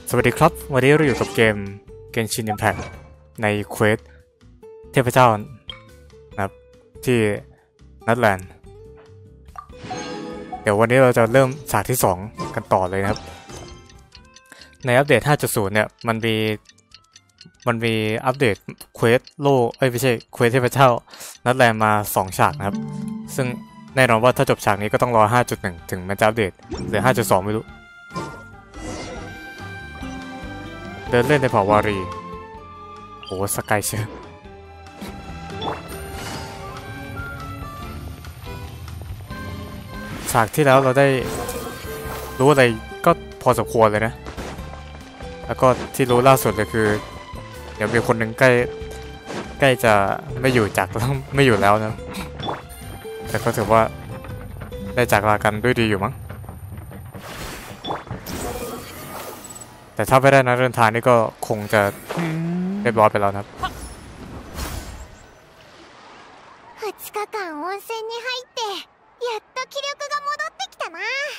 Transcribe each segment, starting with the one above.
สวัสดีครับวันนี้เราอยู่กับเกม Genshin Impact ในเควสเทพเจ้านะครับที่นัทแลนด์เดี๋ยววันนี้เราจะเริ่มฉากที่2กันต่อเลยนะครับในอัปเดต 5.0 เนี่ยมันมีอัปเดตเควสโลไม่ใช่เควสเทพเจ้านัทแลนด์มา2ฉากนะครับซึ่งแน่นอนว่าถ้าจบฉากนี้ก็ต้องรอ 5.1 ถึงมันจะอัปเดตหรือ 5.2 ไม่รู้เดินเล่นในเผ่าวารีโอ้สกายเชอร์ฉากที่แล้วเราได้รู้อะไรก็พอสมควรเลยนะแล้วก็ที่รู้ล่าสุดเลยคือเดี๋ยวมีคนหนึ่งใกล้จะไม่อยู่จากแล้วไม่อยู่แล้วนะแต่ก็ถือว่าได้จากลากันด้วยดีอยู่มั้งแต่ถ้าไม่ได้นัดเดินทางนี่ก็คงจะเรียบร้อยไปแล้วนะครับ 2日間温泉に入ってやっと気力が戻ってきたな。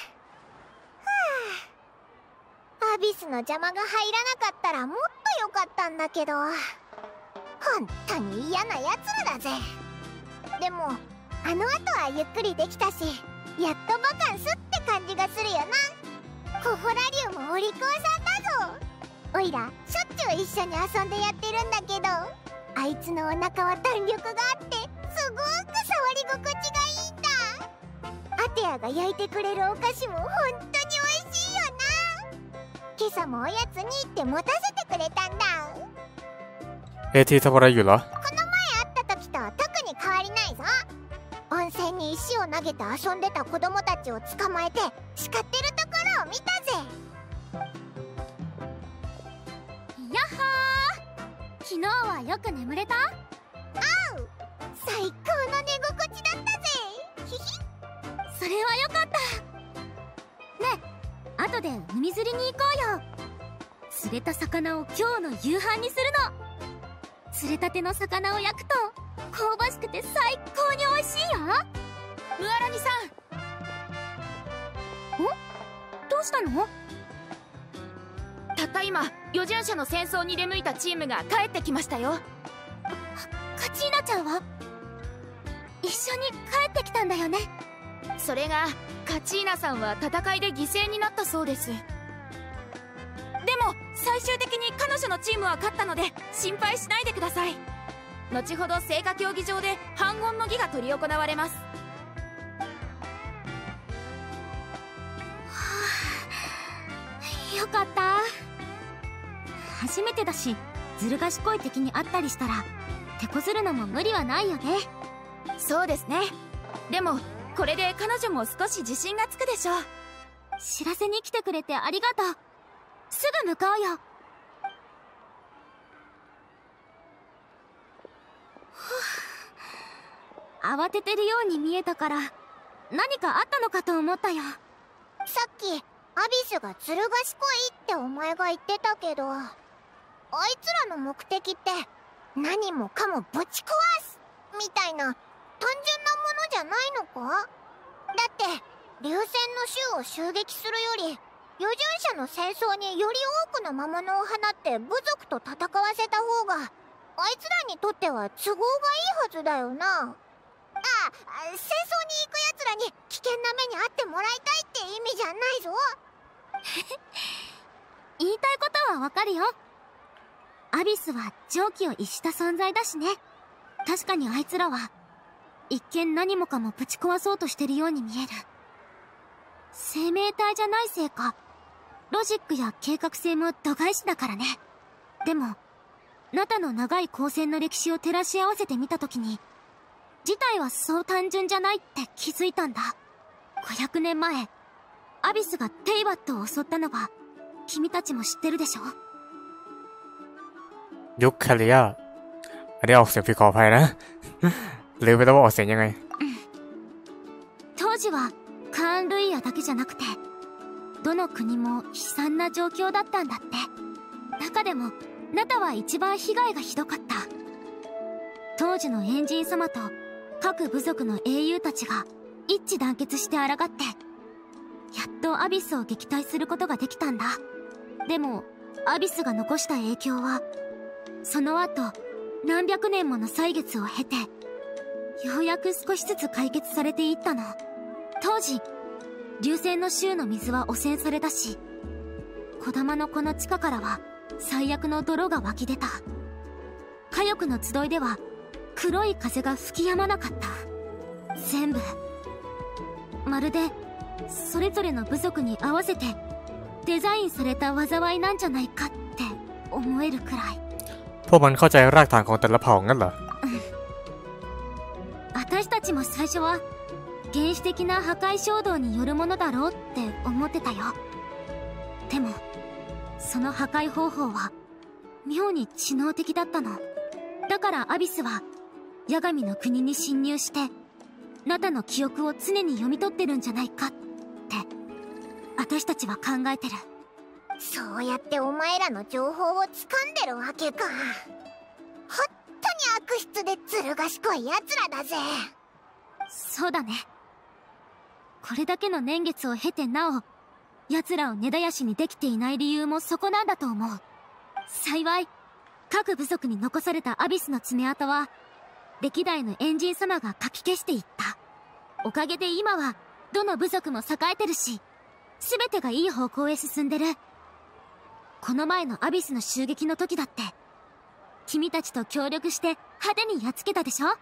アビスの邪魔が入らなかったらもっと良かったんだけど、本当に嫌なやつらだぜ。でもあの後はゆっくりできたし、やっとバカンスって感じがするよな。コホラリウもお利口さんだぞ。おいらしょっちゅう一緒に遊んでやってるんだけど、あいつのお腹は弾力があってすごく触り心地がいいんだ。アテアが焼いてくれるお菓子も本当に美味しいよな。今朝もおやつにって持たせてくれたんだ。 ที่ทำอะไรอยู่เหรอこの前会った時と特に変わりないぞ。温泉に石を投げて遊んでた子供たちを捕まえて叱ってるところを見たぜ。 やっほー、昨日はよく眠れた？ おう、最高の寝心地だったぜ。ひひ。 それはよかった。ねえ、後で海釣りに行こうよ。釣れた魚を今日の夕飯にするの。釣れたての魚を焼くと香ばしくて最高に美味しいよ。ムアラニさん。どうしたの？ たった今、余順者の戦争に出向いたチームが帰ってきましたよ。 カチーナちゃんは一緒に帰ってきたんだよね。 それがカチーナさんは戦いで犠牲になったそうです。でも最終的に彼女のチームは勝ったので心配しないでください。後ほど聖火競技場で反言の儀が執り行われます。 よかった。初めてだし、ずる賢い敵に会ったりしたら手こずるのも無理はないよね。 そうですね。でもこれで彼女も少し自信がつくでしょう。 知らせに来てくれてありがとう。すぐ向かうよ。慌ててるように見えたから何かあったのかと思ったよ。 さっきアビスがずる賢いってお前が言ってたけど、あいつらの目的って何もかもぶち壊すみたいな単純なものじゃないのか？だって流星の衆を襲撃するより余順者の戦争により多くの魔物を放って部族と戦わせた方があいつらにとっては都合がいいはずだよな。戦争に行くやつらに危険な目に遭ってもらいたいって意味じゃないぞ。 言いたいことはわかるよ。アビスは常軌を逸した存在だしね。確かにあいつらは一見何もかもぶち壊そうとしてるように見える。生命体じゃないせいかロジックや計画性も度外視だからね。でもナタの長い交戦の歴史を照らし合わせてみたときに事態はそう単純じゃないって気づいたんだ。500年前アビスがテイバットを襲ったのは君たちも知ってるでしょ。 ยุคคาริยาอันนี้ออกเสียงผิดขออภัยนะลืมไปแล้วว่าออกเสียงยังไง。 当時はカーン・ルイヤだけじゃなくてどの国も悲惨な状況だったんだって。中でもナタは一番被害がひどかった。当時のエンジン様と各部族の英雄たちが一致団結して抗ってやっとアビスを撃退することができたんだ。でもアビスが残した影響はその後何百年もの歳月を経てようやく少しずつ解決されていったの。当時流星の州の水は汚染されたし、小玉のこの地下からは最悪の泥が湧き出た。火翼の集いでは黒い風が吹き止まなかった。全部まるでそれぞれの部族に合わせてデザインされた災いなんじゃないかって思えるくらい。 พวกมันเข้าใจรากฐานของแต่ละเผ่างั้นเหรอ私たちも最初は原始的な破壊衝動によるものだろうって思ってたよ。でもその破壊方法は妙に知能的だったの。だからアビスは八神の国に侵入してナタの記憶を常に読み取ってるんじゃないかって私たちは考えてる。 そうやってお前らの情報を掴んでるわけか。本当に悪質でずる賢い奴らだぜ。 そうだね。これだけの年月を経てなお奴らを根絶やしにできていない理由もそこなんだと思う。幸い各部族に残されたアビスの爪痕は歴代のエンジン様がかき消していった。おかげで今はどの部族も栄えてるし、全てがいい方向へ進んでる。この前のアビスの襲撃の時だって君たちと協力して派手にやっつけたでしょ。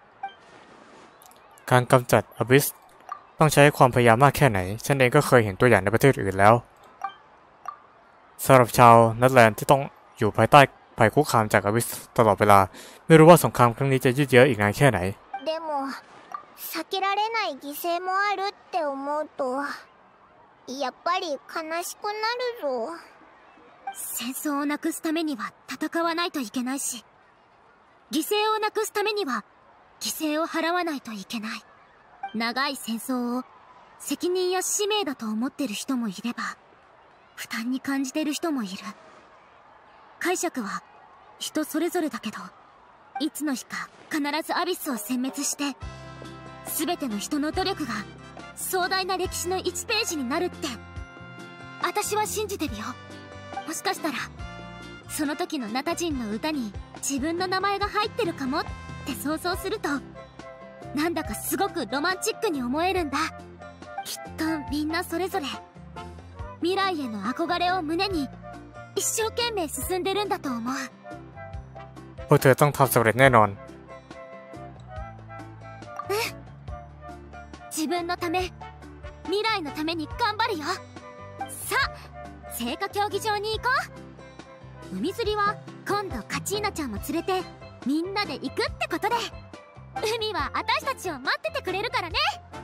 การกำจัดอบิสต้องใช้ความพยายามมากแค่ไหนฉันเองก็เคยเห็นตัวอย่างในประเทศอื่นแล้วสำหรับชาวนัทแลนด์ที่ต้องอยู่ภายใต้ภัยคุกคามจากอบิสตลอดเวลาไม่รู้ว่าสงครามครั้งนี้จะยืดเยื้ออีกนานแค่ไหนでも避けられない犠牲もあるって思うとやっぱり悲しくなるぞ。 戦争をなくすためには戦わないといけないし、犠牲をなくすためには犠牲を払わないといけない。長い戦争を責任や使命だと思ってる人もいれば負担に感じてる人もいる。解釈は人それぞれだけど、いつの日か必ずアビスを殲滅して全ての人の努力が壮大な歴史の1ページになるって私は信じてるよ。もしかしたらその時のナタ人の歌に自分の名前が入ってるかもって想像するとなんだかすごくロマンチックに思えるんだ。きっとみんなそれぞれ未来への憧れを胸に一生懸命進んでるんだと思う。 พวกเธอต้องทำสำเร็จแน่นอน。 自分のため未来のために頑張るよ。さあ聖火競技場に行こう。海釣りは今度カチーナちゃんも連れてみんなで行くってことで、海は私たちを待っててくれるからね。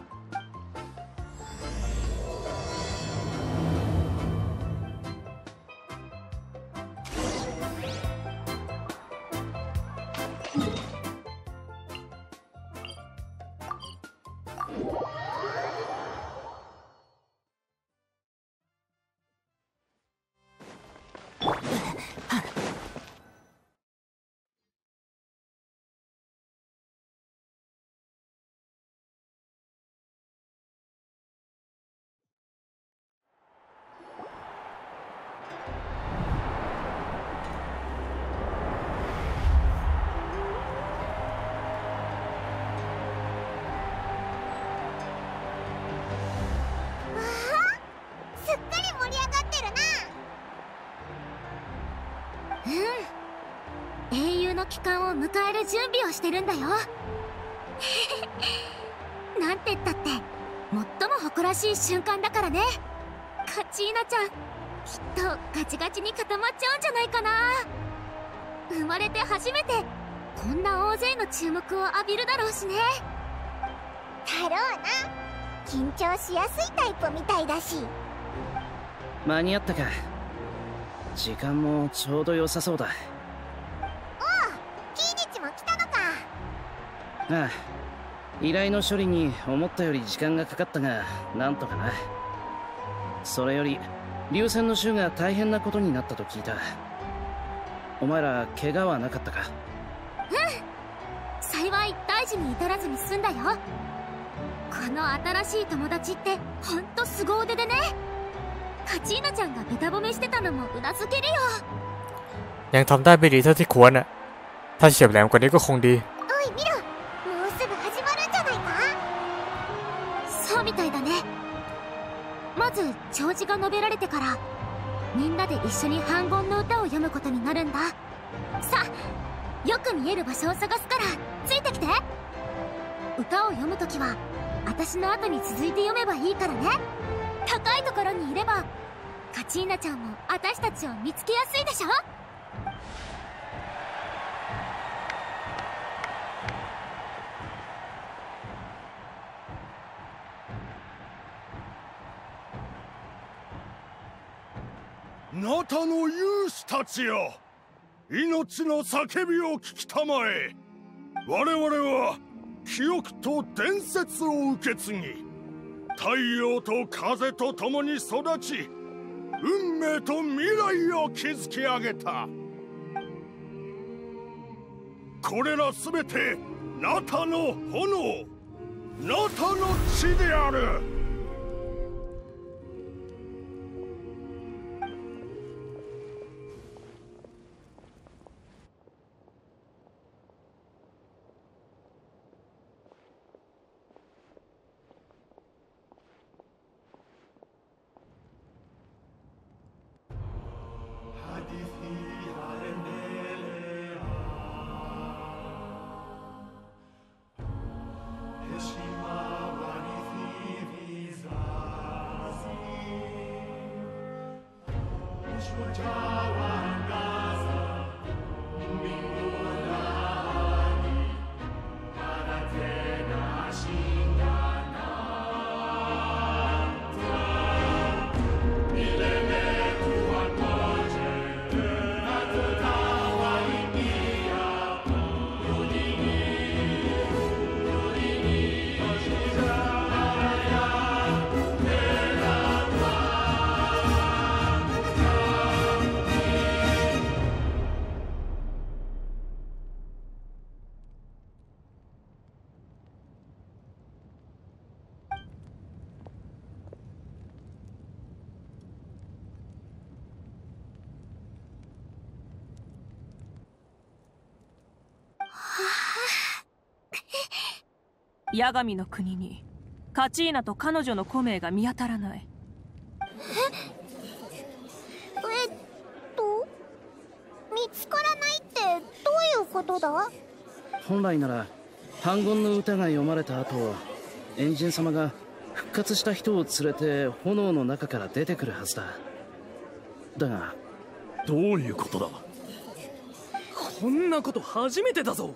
英雄の帰還を迎える準備をしてるんだよ。なんて言ったって最も誇らしい瞬間だからね。カチーナちゃんきっとガチガチに固まっちゃうんじゃないかな。生まれて初めてこんな大勢の注目を浴びるだろうしね。 だろうな。緊張しやすいタイプみたいだし。 間に合ったか。時間もちょうど良さそうだ。ああ、依頼の処理に思ったより時間がかかったがなんとかな。それより流線の衆が大変なことになったと聞いた。お前ら怪我はなかったか。 幸い大事に至らずに済んだよ。この新しい友達ってほんと凄腕でね。 カチーナちゃんがベタ褒めしてたのもうなずけるよ。 ยังทำได้ไม่ดีเท่าที่ควรน่ะถ้าเฉียบแหลมกว่านี้ก็คงดีおい見ろ、もうすぐ始まるんじゃないか。 そうみたいだね。まず弔辞が述べられてからみんなで一緒に反言の歌を読むことになるんだ。さあ、よく見える場所を探すからついてきて。歌を読むときは私の後に続いて読めばいいからね。高いところにいればカチーナちゃんも私たちを見つけやすいでしょ。 ナタの勇士たちよ、命の叫びを聞きたまえ。我々は記憶と伝説を受け継ぎ、太陽と風と共に育ち、運命と未来を築き上げた。これらすべてナタの炎、ナタの血である。 八神の国にカチーナと彼女の古名が見当たらない。 見つからないってどういうことだ。 本来なら反言の歌が読まれた後、エンジン様が復活した人を連れて炎の中から出てくるはずだ。だがどういうことだ。 こんなこと初めてだぞ。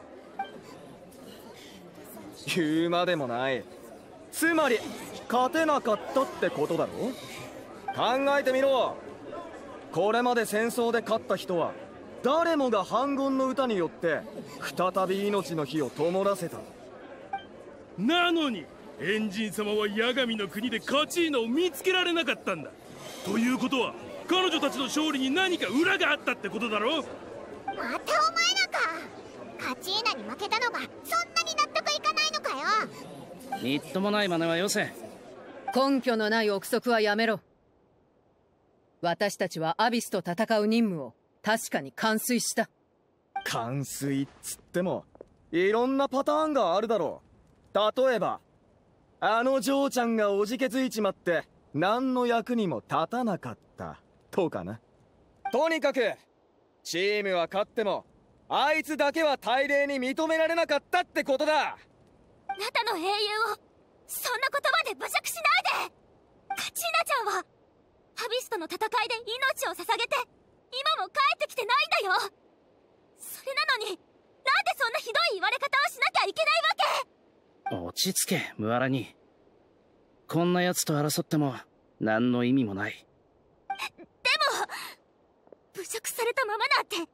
言うまでもない。つまり勝てなかったってことだろ。考えてみろ。これまで戦争で勝った人は誰もが反言の歌によって再び命の火を灯らせた。 なのにエンジン様は八神の国でカチーナを見つけられなかったんだ。ということは彼女たちの勝利に何か裏があったってことだろ。 またお前らか。カチーナに負けたのがそんなに納得いかないのかよ。 みっともない真似はよせ。 根拠のない憶測はやめろ。私たちはアビスと戦う任務を確かに完遂した。 完遂っつってもいろんなパターンがあるだろう。例えばあの嬢ちゃんがおじけづいちまって何の役にも立たなかったとかな。とにかくチームは勝ってもあいつだけは大礼に認められなかったってことだ。 あなたの英雄をそんな言葉で侮辱しないで。カチーナちゃんはアビスとの戦いで命を捧げて今も帰ってきてないんだよ。それなのになんでそんなひどい言われ方をしなきゃいけないわけ。 落ち着けムアラニ。こんな奴と争っても何の意味もない。 でも侮辱されたままなんて許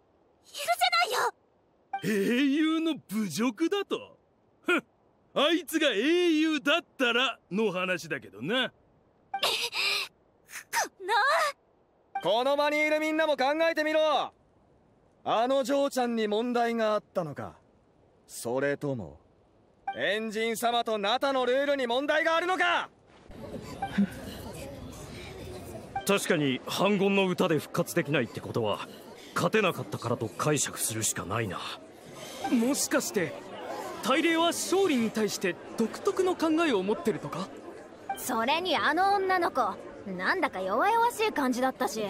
せないよ。 英雄の侮辱だと。ふん、あいつが英雄だったらの話だけどな。 この場にいるみんなも考えてみろ。あの嬢ちゃんに問題があったのか、それともエンジン様とナタのルールに問題があるのか。 確かに反言の歌で復活できないってことは勝てなかったからと解釈するしかないな。 もしかして大霊は勝利に対して独特の考えを持ってるとか？ それにあの女の子なんだか弱々しい感じだったし。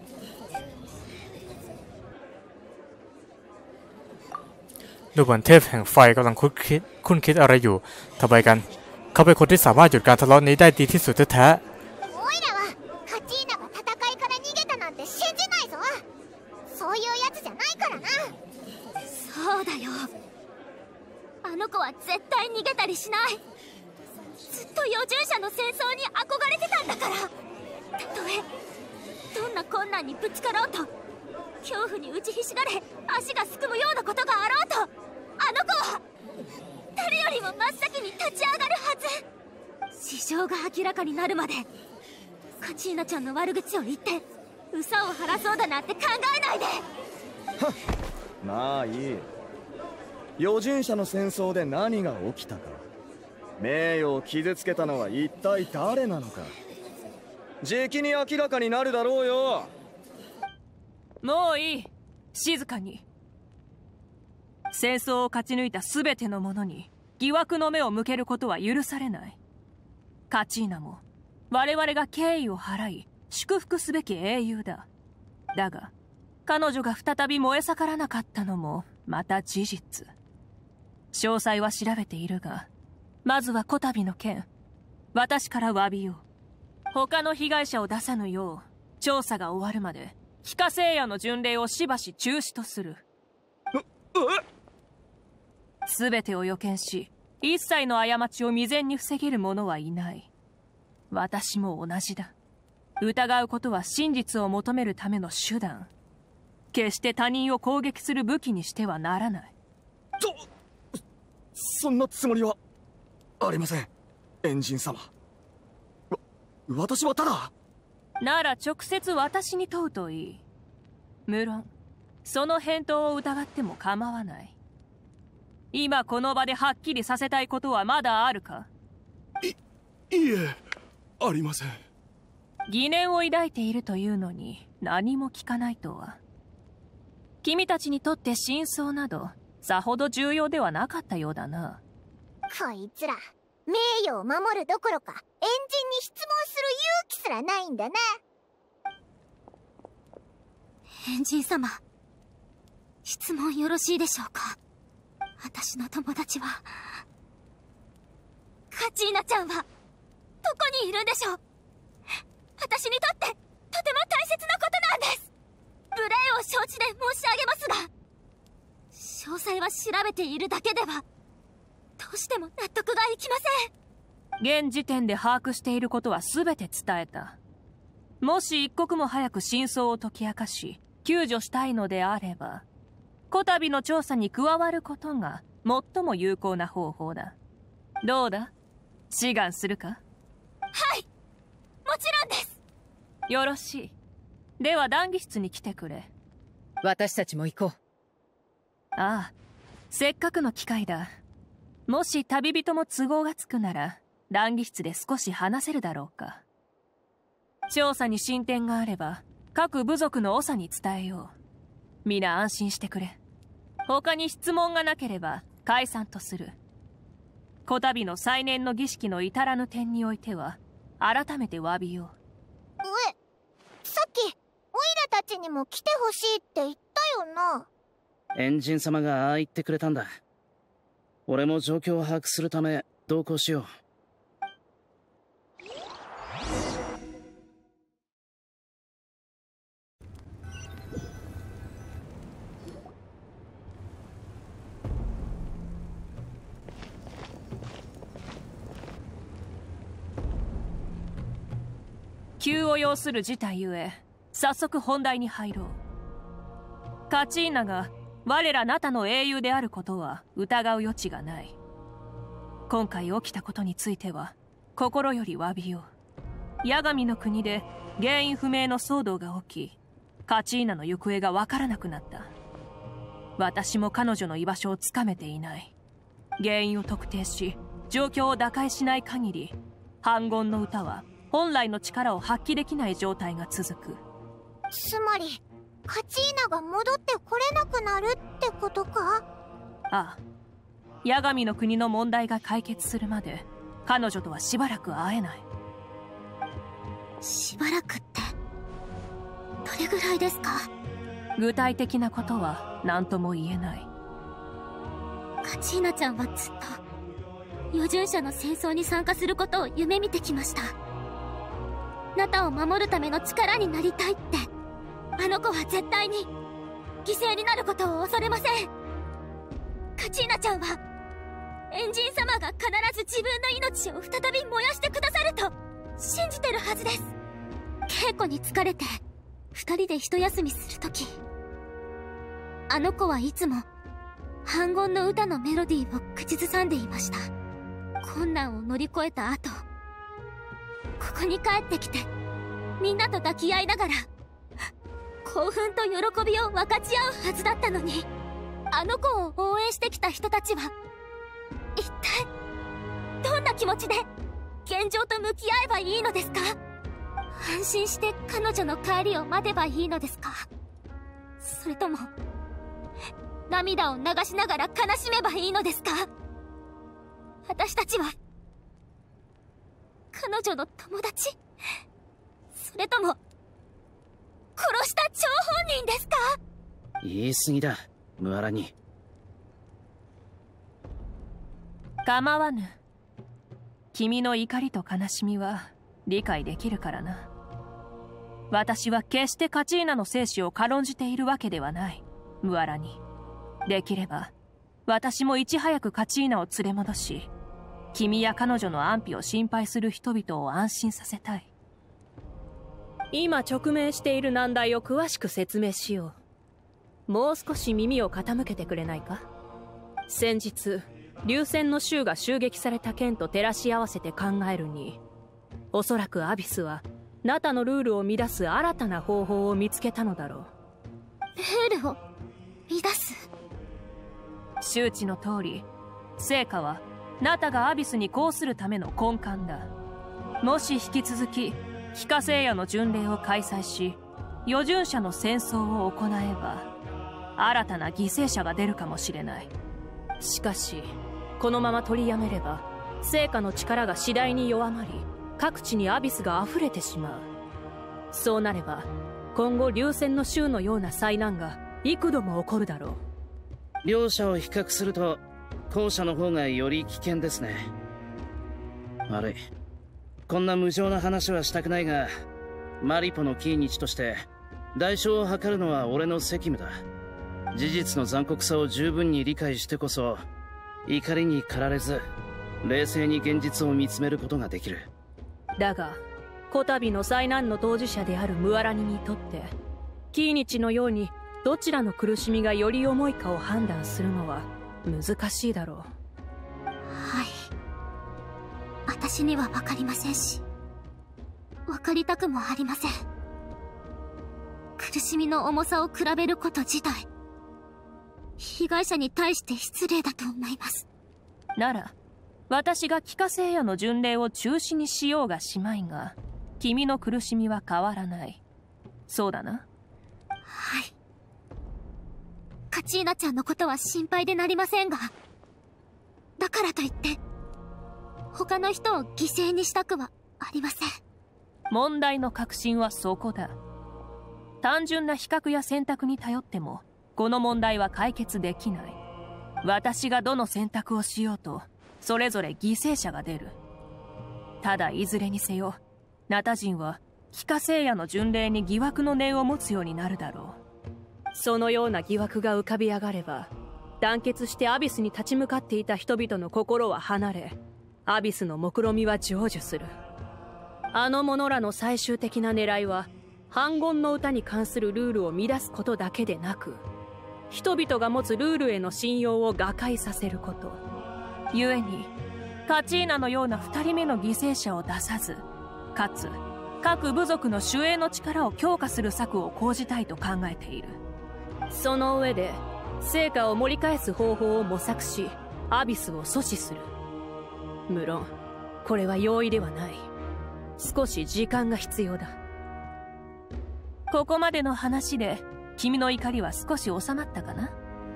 ดูเหมือนเทพแห่งไฟกำลังคุ้นคิดอะไรอยู่ทำไมกันเขาเป็นคนที่สามารถหยุดการทะเลาะนี้ได้ดีที่สุดแท้オイラはカチーナが戦いから逃げたなんて信じないぞ。そういうやつじゃないからな。 そうだよ、あの子は絶対逃げたりしない。ずっと余従者の戦争に憧れてたんだから。たとえどんな困難にぶつかろうと恐怖に打ちひしがれ足がすくむようなことがあろうと、あの子は誰よりも真っ先に立ち上がるはず。事情が明らかになるまでカチーナちゃんの悪口を言って憂さを晴らそうだなんて考えないで。 まあいい。余順者の戦争で何が起きたか、名誉を傷つけたのは一体誰なのか、じきに明らかになるだろうよ。 もういい、静かに。戦争を勝ち抜いた全ての者に疑惑の目を向けることは許されない。カチーナも我々が敬意を払い祝福すべき英雄だ。だが彼女が再び燃え盛らなかったのもまた事実。詳細は調べているが、まずはこたびの件、私から詫びよう。他の被害者を出さぬよう調査が終わるまで非化聖夜の巡礼をしばし中止とする。全てを予見し一切の過ちを未然に防げる者はいない。私も同じだ。疑うことは真実を求めるための手段。決して他人を攻撃する武器にしてはならない。 そんなつもりはありません、エンジン様。私はただ。 なら直接私に問うといい。無論その返答を疑っても構わない。今この場ではっきりさせたいことはまだあるか？ いえ、ありません。 疑念を抱いているというのに何も聞かないとは。君たちにとって真相などさほど重要ではなかったようだな。 こいつら名誉を守るどころかエンジンに質問する勇気すらないんだな。 エンジン様、質問よろしいでしょうか。私の友達は、カチーナちゃんはどこにいるんでしょう。私にとってとても大切なことなんです。無礼を承知で申し上げますが、詳細は調べているだけではどうしても納得がいきません。 現時点で把握していることは全て伝えた。もし一刻も早く真相を解き明かし救助したいのであれば、こたびの調査に加わることが最も有効な方法だ。どうだ、志願するか？ はい、もちろんです。 よろしい。では談義室に来てくれ。 私たちも行こう。 ああ、せっかくの機会だ。もし旅人も都合がつくなら談義室で少し話せるだろうか。調査に進展があれば各部族の長に伝えよう。皆安心してくれ。他に質問がなければ解散とする。こたびの再燃の儀式の至らぬ点においては改めて詫びよう。 さっきオイラたちにも来てほしいって言ったよな。 エンジン様がああ言ってくれたんだ。俺も状況を把握するため同行しよう。 急を要する事態ゆえ早速本題に入ろう。カチーナが我らナタの英雄であることは疑う余地がない。今回起きたことについては心より詫びよう。八神の国で原因不明の騒動が起き、カチーナの行方がわからなくなった。私も彼女の居場所をつかめていない。原因を特定し状況を打開しない限り反言の歌は本来の力を発揮できない状態が続く。 つまりカチーナが戻ってこれなくなるってことか？ ああ、八神の国の問題が解決するまで彼女とはしばらく会えない。 しばらくってどれぐらいですか？ 具体的なことは何とも言えない。 カチーナちゃんはずっと余順者の戦争に参加することを夢見てきました。ナタを守るための力になりたいって。あの子は絶対に犠牲になることを恐れません。カチーナちゃんはエンジン様が必ず自分の命を再び燃やしてくださると信じてるはずです。稽古に疲れて二人で一休みするとき、あの子はいつも反言の歌のメロディーを口ずさんでいました。困難を乗り越えた後、ここに帰ってきてみんなと抱き合いながら興奮と喜びを分かち合うはずだったのに、あの子を応援してきた人たちは一体どんな気持ちで現状と向き合えばいいのですか？安心して彼女の帰りを待てばいいのですか？それとも涙を流しながら悲しめばいいのですか？私たちは彼女の友達？それとも殺した張本人ですか？ 言い過ぎだ、ムアラニ。 構わぬ。君の怒りと悲しみは理解できるからな。私は決してカチーナの生死を軽んじているわけではない、ムアラニ。できれば私もいち早くカチーナを連れ戻し、君や彼女の安否を心配する人々を安心させたい。今直面している難題を詳しく説明しよう。もう少し耳を傾けてくれないか？先日流戦の衆が襲撃された件と照らし合わせて考えるに、おそらくアビスはナタのルールを乱す新たな方法を見つけたのだろう。 ルールを乱す？ 周知の通り、成果はナタがアビスに抗するための根幹だ。もし引き続き帰化聖夜の巡礼を開催し、余順者の戦争を行えば新たな犠牲者が出るかもしれない。しかしこのまま取りやめれば成果の力が次第に弱まり、各地にアビスが溢れてしまう。そうなれば今後流戦の衆のような災難が幾度も起こるだろう。 両者を比較すると後者の方がより危険ですね。悪い、こんな無情な話はしたくないが、マリポのキーニチとして代償を図るのは俺の責務だ。事実の残酷さを十分に理解してこそ、怒りに駆られず冷静に現実を見つめることができる。 だがこたびの災難の当事者であるムアラニにとって、キーニチのようにどちらの苦しみがより重いかを判断するのは難しいだろう。 はい、私には分かりませんし、分かりたくもありません。苦しみの重さを比べること自体、被害者に対して失礼だと思います。 なら私が帰化聖夜の巡礼を中止にしようがしまいが、君の苦しみは変わらない。そうだな。 はい。カチーナちゃんのことは心配でなりませんが、だからといって他の人を犠牲にしたくはありません。 問題の核心はそこだ。単純な比較や選択に頼ってもこの問題は解決できない。私がどの選択をしようとそれぞれ犠牲者が出る。ただいずれにせよナタ人は帰化聖夜の巡礼に疑惑の念を持つようになるだろう。そのような疑惑が浮かび上がれば、団結してアビスに立ち向かっていた人々の心は離れ、アビスの目論みは成就する。あの者らの最終的な狙いは反言の歌に関するルールを乱すことだけでなく、人々が持つルールへの信用を瓦解させること。故にカチーナのような2人目の犠牲者を出さず、かつ各部族の守衛の力を強化する策を講じたいと考えている。その上で成果を盛り返す方法を模索し、アビスを阻止する。無論これは容易ではない。 少し時間が必要だ。ここまでの話で君の怒りは少し収まったかな？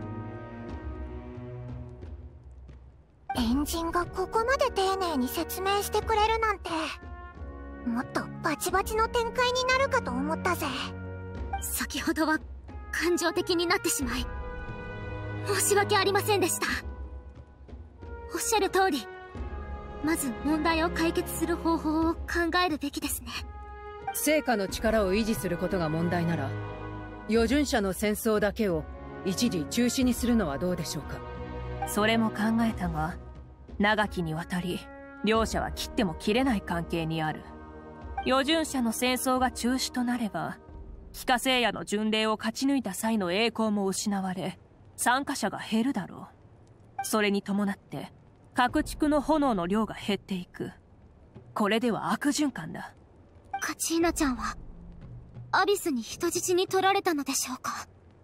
エンジンがここまで丁寧に説明してくれるなんて、もっとバチバチの展開になるかと思ったぜ。 先ほどは感情的になってしまい申し訳ありませんでした。おっしゃる通り、まず問題を解決する方法を考えるべきですね。 聖火の力を維持することが問題なら、余順者の戦争だけを一時中止にするのはどうでしょうか。 それも考えたが、長きにわたり両者は切っても切れない関係にある。余順者の戦争が中止となれば、帰化聖夜の巡礼を勝ち抜いた際の栄光も失われ、参加者が減るだろう。それに伴って各地区の炎の量が減っていく。これでは悪循環だ。 カチーナちゃんはアビスに人質に取られたのでしょうか。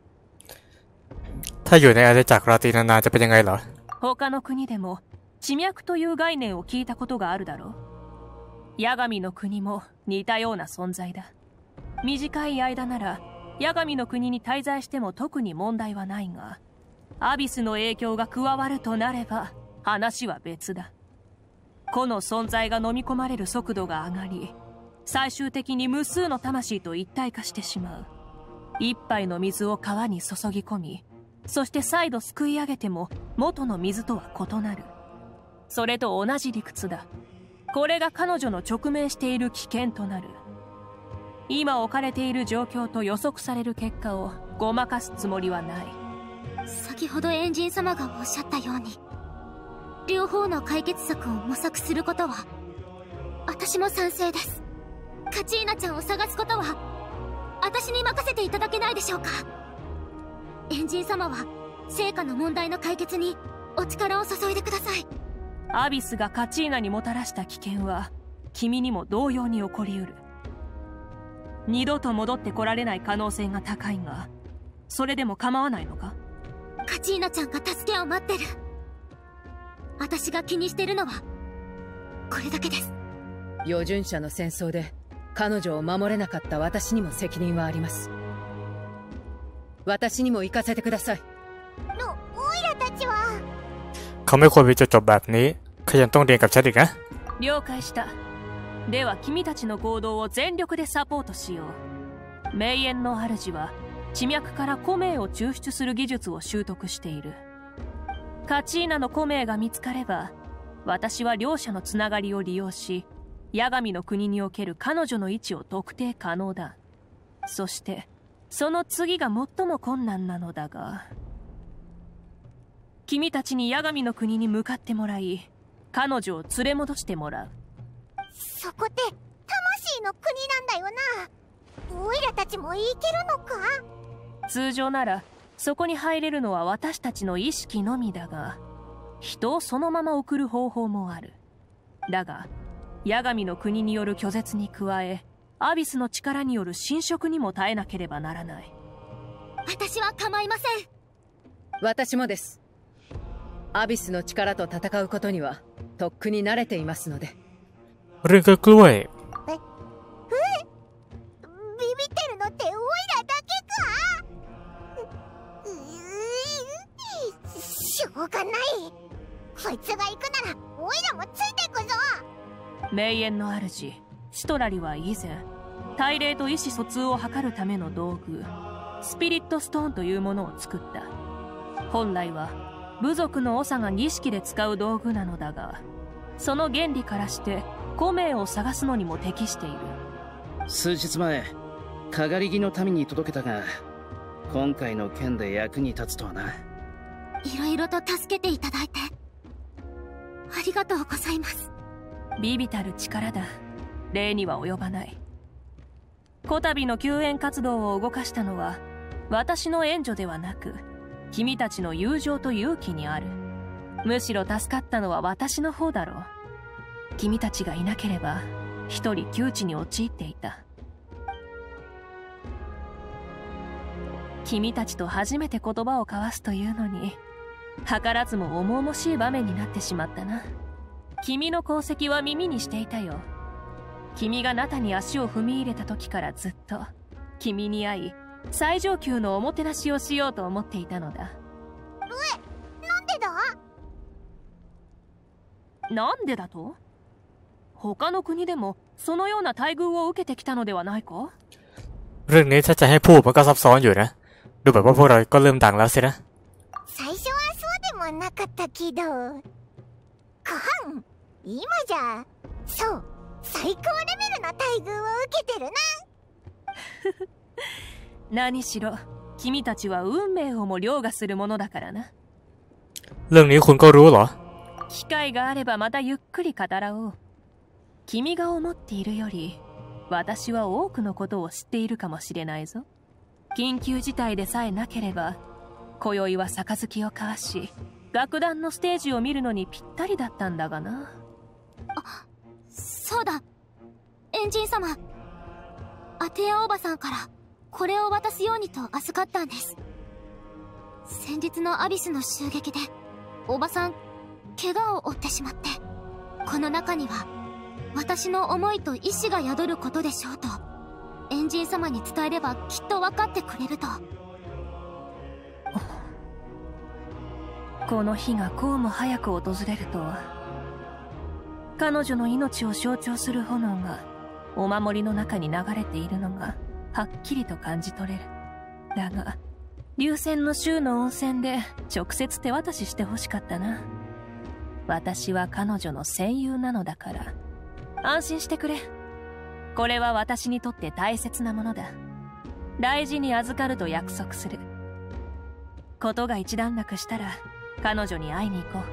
ถ้าอยู่ในอาณาจักรราตรีนานๆจะเป็นยังไงเหรอ？ 他の国でも地脈という概念を聞いたことがあるだろう。八神の国も似たような存在だ。短い間なら八神の国に滞在しても特に問題はないが、アビスの影響が加わるとなれば話は別だ。個の存在が飲み込まれる速度が上がり、最終的に無数の魂と一体化してしまう。一杯の水を川に注ぎ込み、そして再度すくい上げても元の水とは異なる。それと同じ理屈だ。これが彼女の直面している危険となる。今置かれている状況と予測される結果をごまかすつもりはない。 先ほどエンジン様がおっしゃったように、両方の解決策を模索することは私も賛成です。カチーナちゃんを探すことは私に任せていただけないでしょうか。エンジン様は聖火の問題の解決にお力を注いでください。 アビスがカチーナにもたらした危険は君にも同様に起こりうる。二度と戻ってこられない可能性が高いが、それでも構わないのか？ カチーナちゃんが助けを待ってる。私が気にしてるのはこれだけです。 余順者の戦争で彼女を守れなかった私にも責任はあります。私にも行かせてください。 オイラたちはเขาไม่ควรมีจุดจบแบบนี้เขายังต้องเรียนกับฉันอีกนะ。 了解した。では君たちの行動を全力でサポートしよう。名園の主は地脈から古名を抽出する技術を習得している。カチーナの古名が見つかれば、私は両者のつながりを利用し、八神の国における彼女の位置を特定可能だ。そしてその次が最も困難なのだが、君たちに八神の国に向かってもらい、彼女を連れ戻してもらう。 そこって魂の国なんだよな。オイラたちも行けるのか？ 通常ならそこに入れるのは私たちの意識のみだが、人をそのまま送る方法もある。だが八神の国による拒絶に加え、アビスの力による侵食にも耐えなければならない。 私は構いません。 私もです。アビスの力と戦うことにはとっくに慣れていますので。 เรื่องกล้วย。 ビビってるのってオイラだけか？しょうがない。こいつが行くならオイラもついていくぞ。 名園の主シトラリは以前、大霊と意思疎通を図るための道具スピリットストーンというものを作った。本来は部族の長が儀式で使う道具なのだが、その原理からして古名を探すのにも適している。 数日前かがり木の民に届けたが、今回の件で役に立つとはな。 いろいろと助けていただいてありがとうございます。 微々たる力だ。礼には及ばない。こたびの救援活動を動かしたのは私の援助ではなく、君たちの友情と勇気にある。むしろ助かったのは私の方だろう。君たちがいなければ一人窮地に陥っていた。君たちと初めて言葉を交わすというのに、図らずも重々しい場面になってしまったな。君の功績は耳にしていたよ。 君がナタに足を踏み入れた時からずっと君に会い最上級のおもてなしをしようと思っていたのだ。 なんでだ？ なんでだと？他の国でもそのような待遇を受けてきたのではないか？ เรื่องนี้ถ้าจะให้พูดมันก็ซับซ้อนอยู่นะดูแบบว่าพวกเราก็เริ่มดังแล้วสินะ最初はそうでもなかったけど、今じゃそう最高レベルの待遇を受けてるな。 何しろ君たちは運命をも凌駕するものだからな。 เรื่องนี้คุณก็รู้เหรอ機会があればまたゆっくり語らおう。君が思っているより私は多くのことを知っているかもしれないぞ。緊急事態でさえなければ今宵は杯を交わし楽団のステージを見るのにぴったりだったんだがな。 あ、そうだ。エンジン様、アテアおばさんからこれを渡すようにと預かったんです。先日のアビスの襲撃でおばさん怪我を負ってしまって、この中には私の思いと意志が宿ることでしょうと、エンジン様に伝えればきっと分かってくれると。 この日がこうも早く訪れるとは。彼女の命を象徴する炎がお守りの中に流れているのがはっきりと感じ取れる。だが流泉の州の温泉で直接手渡ししてほしかったな。私は彼女の戦友なのだから安心してくれ。これは私にとって大切なものだ。大事に預かると約束する。ことが一段落したら彼女に会いに行こう。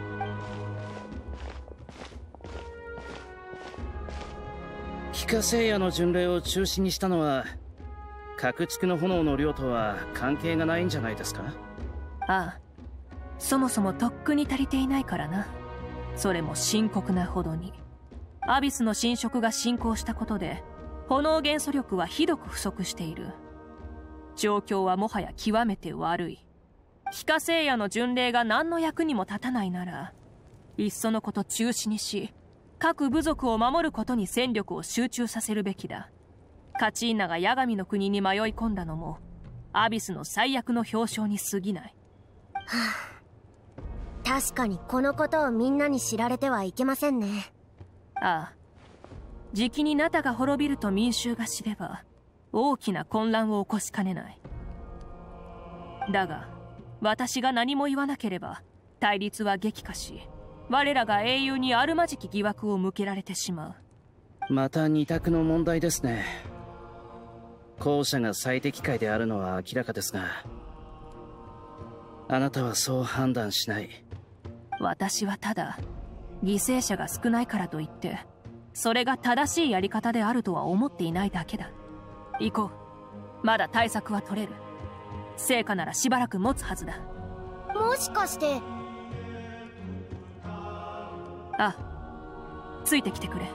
非化聖夜の巡礼を中止にしたのは各地区の炎の量とは関係がないんじゃないですか？ ああ、そもそもとっくに足りていないからな。それも深刻なほどに。アビスの侵食が進行したことで炎元素力はひどく不足している。状況はもはや極めて悪い。非化聖夜の巡礼が何の役にも立たないならいっそのこと中止にし、各部族を守ることに戦力を集中させるべきだ。カチーナが八神の国に迷い込んだのもアビスの最悪の表彰に過ぎない。 はあ、確かにこのことをみんなに知られてはいけませんね。 ああ、じきにナタが滅びると民衆が知れば大きな混乱を起こしかねない。だが私が何も言わなければ対立は激化し、我らが英雄にあるまじき疑惑を向けられてしまう。また二択の問題ですね。後者が最適解であるのは明らかですが、あなたはそう判断しない。 私はただ犠牲者が少ないからといってそれが正しいやり方であるとは思っていないだけだ。行こう。まだ対策は取れる。成果ならしばらく持つはずだ。 もしかして。 あ、ついてきてくれ。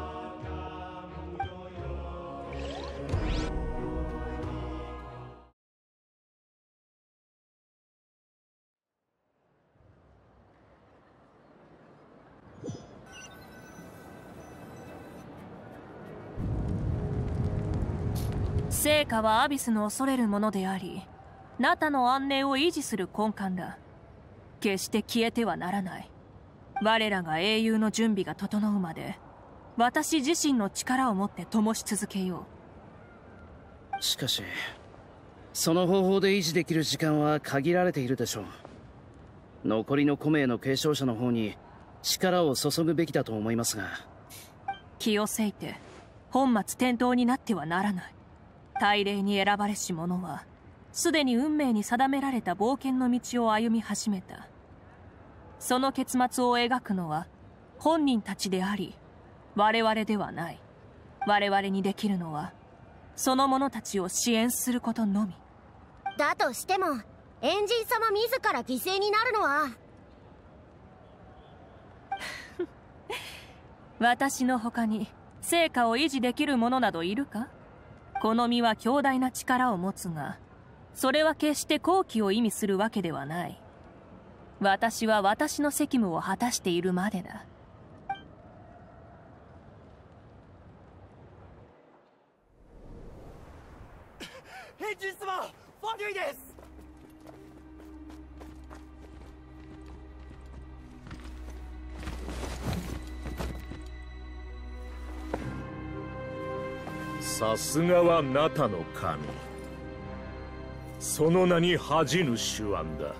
成果はアビスの恐れるものであり、ナタの安寧を維持する根幹だ。決して消えてはならない。我らが英雄の準備が整うまで私自身の力を持って灯し続けよう。しかしその方法で維持できる時間は限られているでしょう。残りの5名の継承者の方に力を注ぐべきだと思いますが。 気をせいて本末転倒になってはならない。大礼に選ばれし者はすでに運命に定められた冒険の道を歩み始めた。その結末を描くのは本人たちであり我々ではない。我々にできるのはその者たちを支援することのみだ。としてもエンジン様自ら犠牲になるのは私の他に成果を維持できる者などいるか？この身は強大な力を持つが、それは決して好機を意味するわけではない。私は私の責務を果たしているまでだ。 エンジン様、ファデュイです。 さすがはナタの神。その名に恥じぬ手腕だ。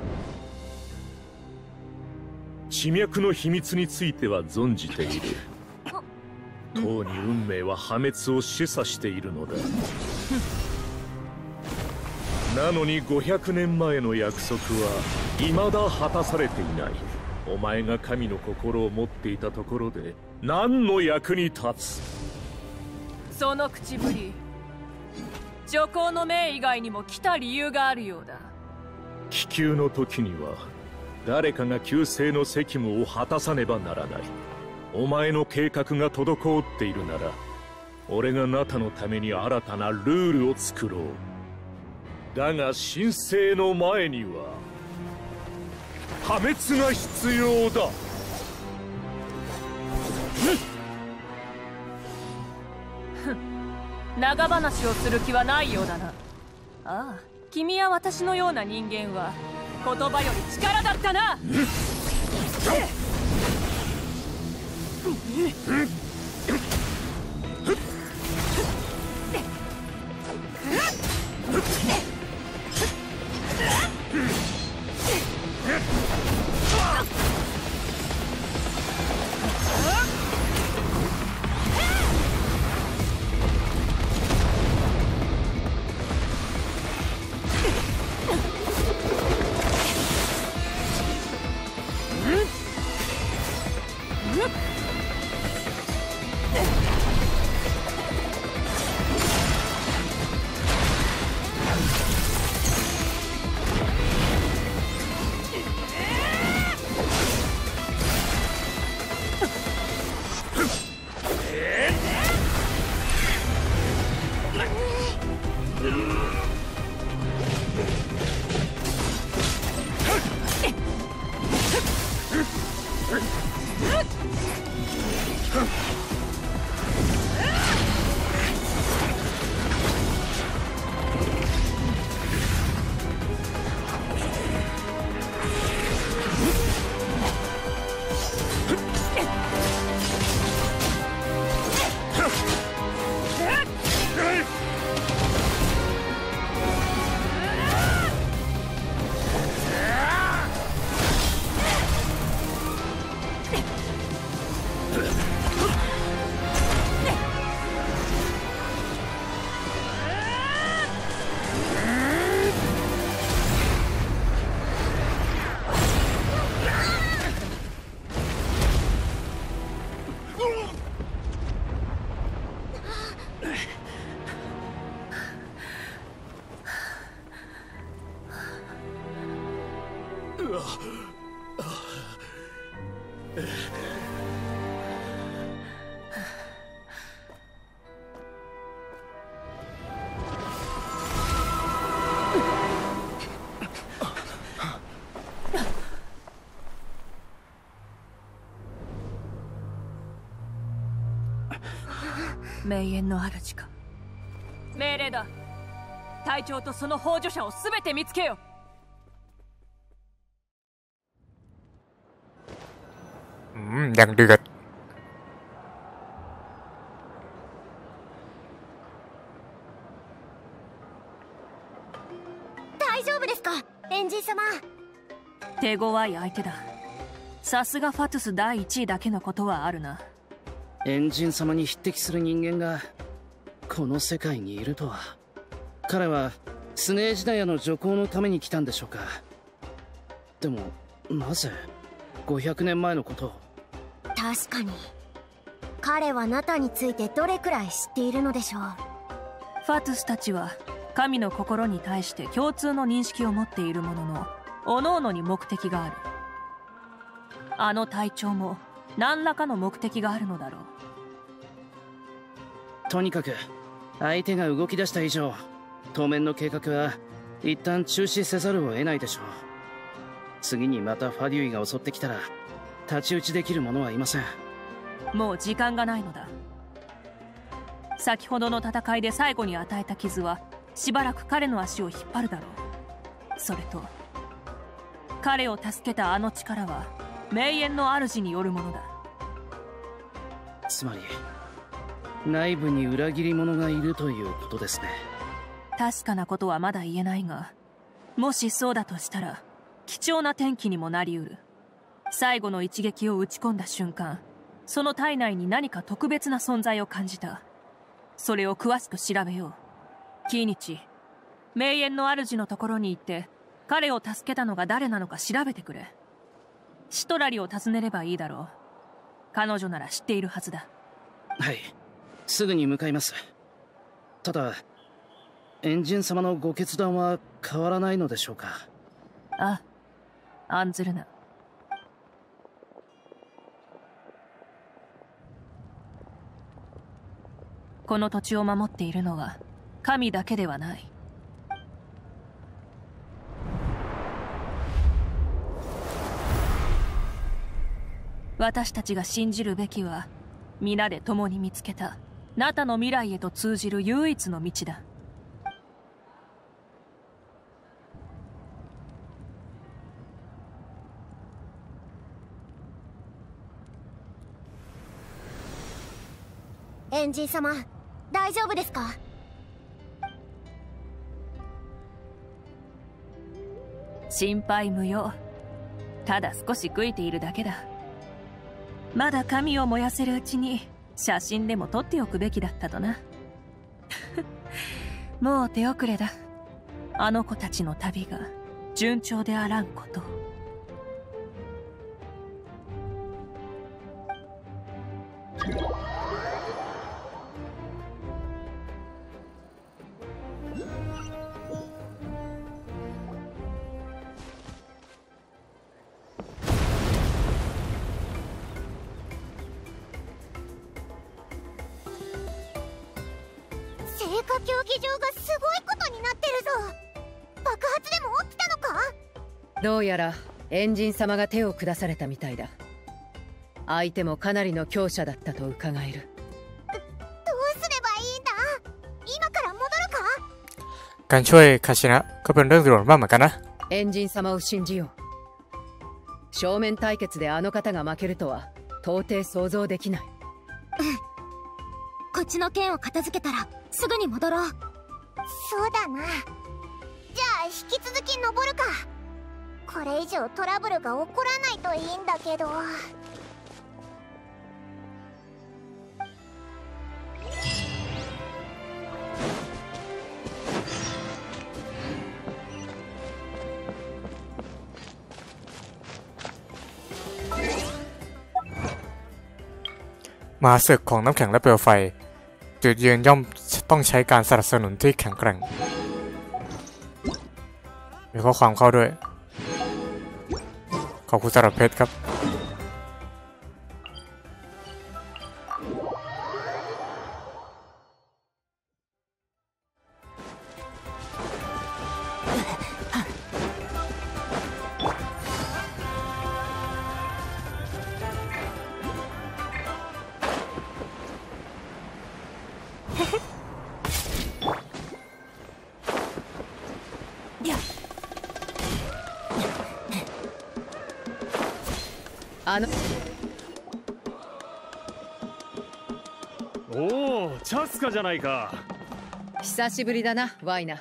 地脈の秘密については存じている。とうに運命は破滅を示唆しているのだ。なのに500年前の約束は未だ果たされていない。お前が神の心を持っていたところで何の役に立つ。 その口ぶり、女皇の命以外にも来た理由があるようだ。 気球の時には誰かが救世の責務を果たさねばならない。お前の計画が滞っているなら、俺がナタのために新たなルールを作ろう。だが神聖の前には破滅が必要だ。 長話をする気はないようだな。ああ、君や私のような人間は言葉より力だったな。名園の主か。命令だ。隊長とその幇助者を全て見つけよ。 ยังเดือด大丈夫ですか、エンジン様。 手強い相手だ。さすがファトゥス第1位だけのことはあるな。 エンジン様に匹敵する人間がこの世界にいるとは。彼はスネージダヤの助行のために来たんでしょうか。でもなぜ500年前のことを。 確かに彼はナタについてどれくらい知っているのでしょう。 ファトゥスたちは神の心に対して共通の認識を持っているものの、各々に目的がある。あの隊長も何らかの目的があるのだろう。 とにかく相手が動き出した以上、当面の計画は一旦中止せざるを得ないでしょう。次にまたファデュイが襲ってきたら太刀打ちできる者はいません。 もう時間がないのだ。先ほどの戦いで最後に与えた傷はしばらく彼の足を引っ張るだろう。それと彼を助けたあの力は名園の主によるものだ。 つまり内部に裏切り者がいるということですね。 確かなことはまだ言えないが、もしそうだとしたら貴重な転機にもなりうる。最後の一撃を打ち込んだ瞬間、その体内に何か特別な存在を感じた。それを詳しく調べよう。キーニチ、名園の主のところに行って彼を助けたのが誰なのか調べてくれ。シトラリを訪ねればいいだろう。彼女なら知っているはずだ。 はい、すぐに向かいます。ただエンジン様のご決断は変わらないのでしょうか。 ああ、案ずるな。この土地を守っているのは神だけではない。私たちが信じるべきは、皆で共に見つけたナタの未来へと通じる唯一の道だ。 エンジン様、大丈夫ですか？ 心配無用。ただ少し悔いているだけだ。まだ髪を燃やせるうちに写真でも撮っておくべきだったとな。もう手遅れだ。あの子たちの旅が順調であらんこと。 聖火競技場がすごいことになってるぞ。爆発でも起きたのか？ どうやらエンジン様が手を下されたみたいだ。相手もかなりの強者だったと伺える。 どうすればいいんだ？今から戻るか？ การช่วยคาชินะก็เป็นเรื่องด่วนมากเหมือนกันนะ。 エンジン様を信じよう。正面対決であの方が負けるとは到底想像できない。 こっちの剣を片付けたらすぐに戻ろう。 そうだな。じゃあ引き続き登るか。これ以上トラブルが起こらないといいんだけど。 มหาศึกของน้ำแข็งและเปลวไฟจุดยืนย่อมต้องใช้การสนับสนุนที่แข็งแกร่งมีข้อความเข้าด้วยขอบคุณสำหรับเพชรครับおお、チャスカじゃないか。 久しぶりだな、ワイナ。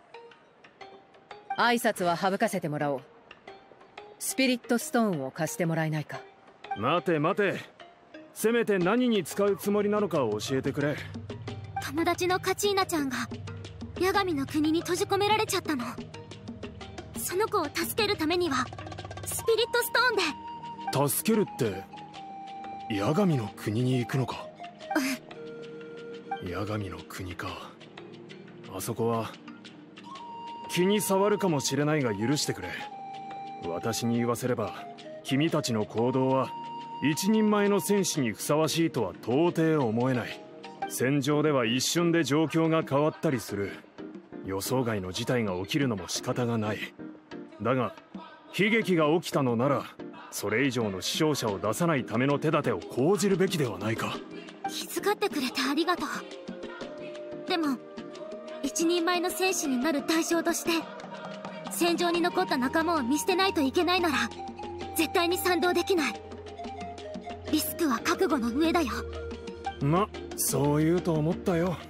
挨拶は省かせてもらおう。スピリットストーンを貸してもらえないか。 待て待て、せめて何に使うつもりなのか教えてくれ。 友達のカチーナちゃんが八神の国に閉じ込められちゃったの。その子を助けるためにはスピリットストーンで。 助けるって八神の国に行くのか？八神の国か。あそこは気に障るかもしれないが許してくれ。私に言わせれば君たちの行動は一人前の戦士にふさわしいとは到底思えない。戦場では一瞬で状況が変わったりする。予想外の事態が起きるのも仕方がない。だが悲劇が起きたのならそれ以上の死傷者を出さないための手立てを講じるべきではないか。 気遣ってくれてありがとう。でも一一人前の戦士になる代償として戦場に残った仲間を見捨てないといけないなら絶対に賛同できない。リスクは覚悟の上だよ。 ま、そう言うと思ったよ。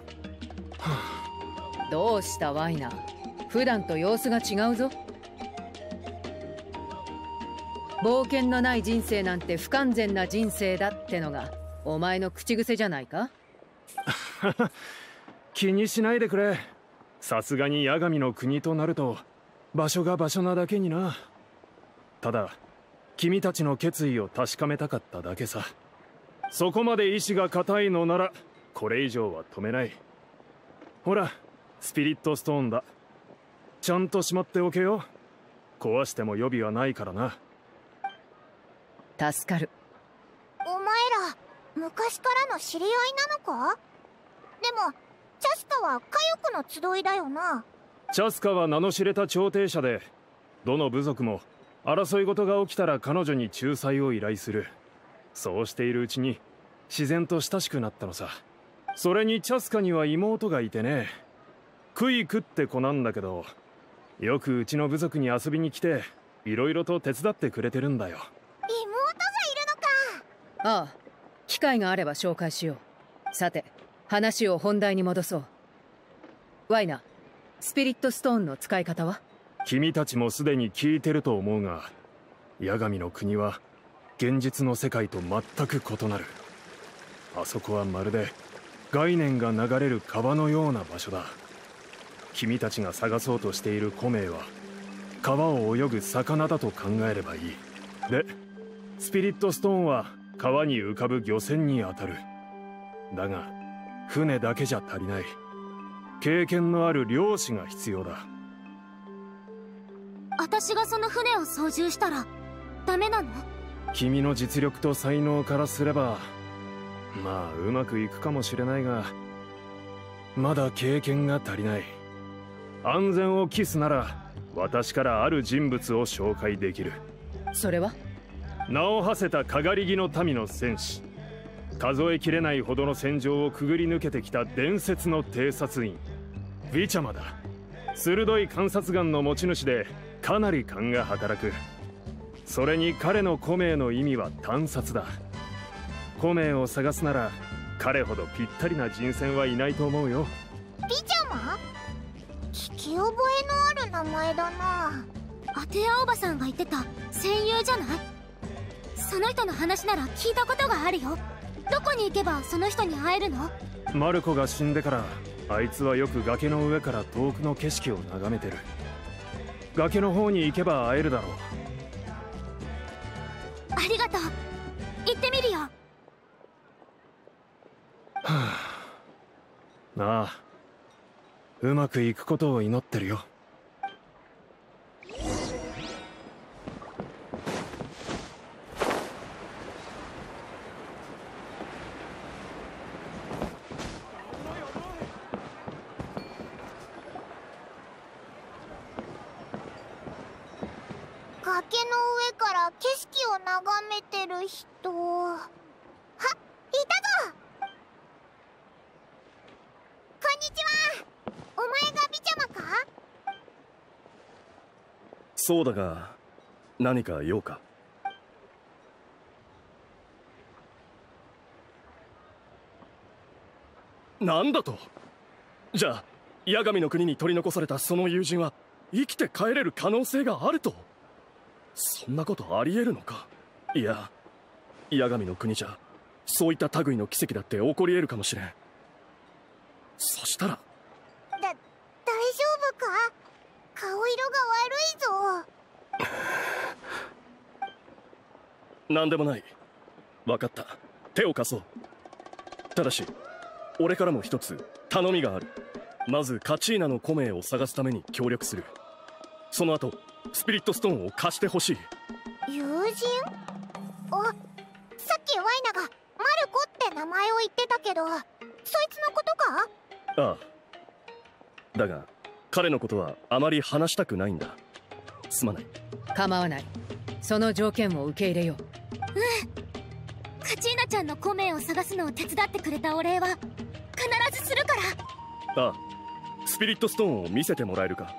どうしたワイナー、普段と様子が違うぞ。冒険のない人生なんて不完全な人生だってのがお前の口癖じゃないか。 気にしないでくれ。さすがに八神の国となると場所が場所なだけにな。ただ君たちの決意を確かめたかっただけさ。そこまで意志が固いのならこれ以上は止めない。ほらスピリットストーンだ。ちゃんとしまっておけよ。壊しても予備はないからな。 助かる。 お前ら昔からの知り合いなのか？でもチャスカは火翼の集いだよな。 チャスカは名の知れた調停者で、どの部族も争い事が起きたら彼女に仲裁を依頼する。そうしているうちに自然と親しくなったのさ。それにチャスカには妹がいてね、クイクって子なんだけど、よくうちの部族に遊びに来ていろいろと手伝ってくれてるんだよ。 妹がいるのか。 ああ、機会があれば紹介しよう。さて話を本題に戻そう。ワイナ、スピリットストーンの使い方は？ 君たちもすでに聞いてると思うが、八神の国は現実の世界と全く異なる。あそこはまるで概念が流れる川のような場所だ。君たちが探そうとしている古名は川を泳ぐ魚だと考えればいい。でスピリットストーンは川に浮かぶ漁船に当たる。だが船だけじゃ足りない。経験のある漁師が必要だ。 私がその船を操縦したらダメなの？ 君の実力と才能からすればまあうまくいくかもしれないが、まだ経験が足りない。安全を期すなら私からある人物を紹介できる。 それは？ 名を馳せたかがり木の民の戦士、数えきれないほどの戦場をくぐり抜けてきた伝説の偵察員ヴィチャマだ。鋭い観察眼の持ち主でかなり勘が働く。それに彼の古名の意味は探察だ。古名を探すなら彼ほどぴったりな人選はいないと思うよ。 ヴィチャマ？聞き覚えのある名前だな。 アテアおばさんが言ってた戦友じゃない？その人の話なら聞いたことがあるよ。どこに行けばその人に会えるの？ マルコが死んでからあいつはよく崖の上から遠くの景色を眺めてる。崖の方に行けば会えるだろう。 ありがとう。行ってみるよ。はあ、なあ、うまくいくことを祈ってるよ。 崖の上から景色を眺めてる人。あ、いたぞ。こんにちは。お前がビチャマか？ そうだが、何か用か？なんだと？じゃあ八神の国に取り残されたその友人は生きて帰れる可能性があると？そんなことありえるのか？いや、八神の国じゃそういった類の奇跡だって起こり得るかもしれん。そしたら大丈夫か？顔色が悪いぞ。 なんでもない。分かった。手を貸そう。ただし俺からも一つ頼みがある。まずカチーナの古名を探すために協力する。その後スピリットストーンを貸してほしい。 友人？あ、さっきワイナがマルコって名前を言ってたけど、そいつのことか？ ああ。だが彼のことはあまり話したくないんだ。すまない。 構わない。その条件を受け入れよう。 カチーナちゃんの古名を探すのを手伝ってくれたお礼は必ずするから。 ああ、 スピリットストーンを見せてもらえるか。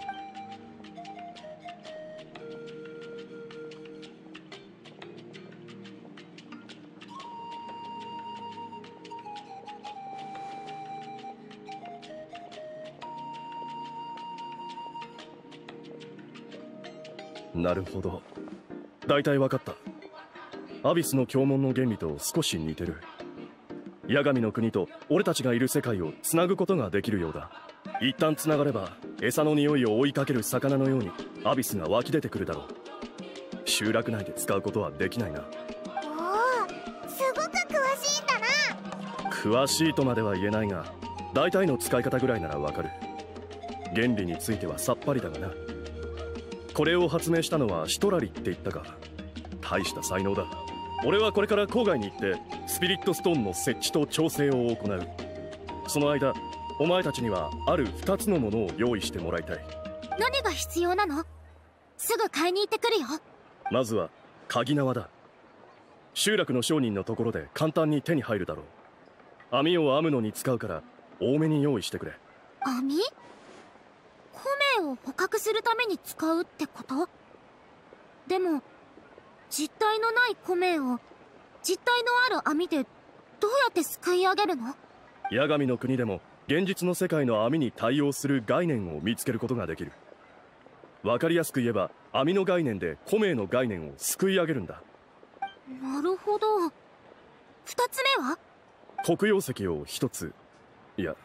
なるほど、大体分かった。アビスの教紋の原理と少し似てる。八神の国と俺たちがいる世界をつなぐことができるようだ。一旦つながれば餌の匂いを追いかける魚のようにアビスが湧き出てくるだろう。集落内で使うことはできないな。 おお、すごく詳しいんだな。 詳しいとまでは言えないが、大体の使い方ぐらいならわかる。原理についてはさっぱりだがな。これを発明したのはシトラリって言ったか。大した才能だ。俺はこれから郊外に行ってスピリットストーンの設置と調整を行う。その間、お前たちにはある2つのものを用意してもらいたい。 何が必要なの？すぐ買いに行ってくるよ。 まずは鍵縄だ。集落の商人のところで簡単に手に入るだろう。網を編むのに使うから多めに用意してくれ。 網？コメを捕獲するために使うってこと？でも実体のないコメを実体のある網でどうやってすくい上げるの？ 八神の国でも現実の世界の網に対応する概念を見つけることができる。わかりやすく言えば網の概念でコメの概念をすくい上げるんだ。 なるほど。2つ目は？ 黒曜石を1つ、いや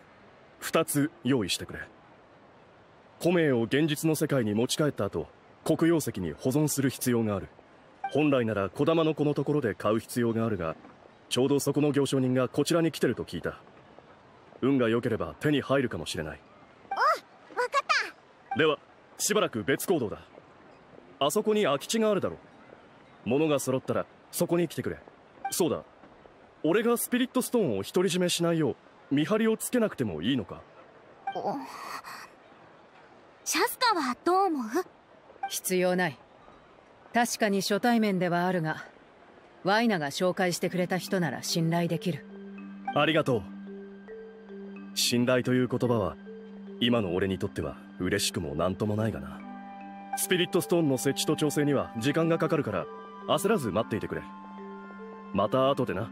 2つ用意してくれ。コメを現実の世界に持ち帰った後、黒曜石に保存する必要がある。本来なら小玉の子のところで買う必要があるが、ちょうどそこの行商人がこちらに来てると聞いた。運が良ければ手に入るかもしれない。 お、わかった。 ではしばらく別行動だ。あそこに空き地があるだろう。物が揃ったらそこに来てくれ。そうだ、俺がスピリットストーンを独り占めしないよう見張りをつけなくてもいいのか？ シャスカはどう思う？ 必要ない。確かに初対面ではあるが、ワイナが紹介してくれた人なら信頼できる。 ありがとう。信頼という言葉は今の俺にとっては嬉しくもなんともないがな。スピリットストーンの設置と調整には時間がかかるから焦らず待っていてくれ。また後でな。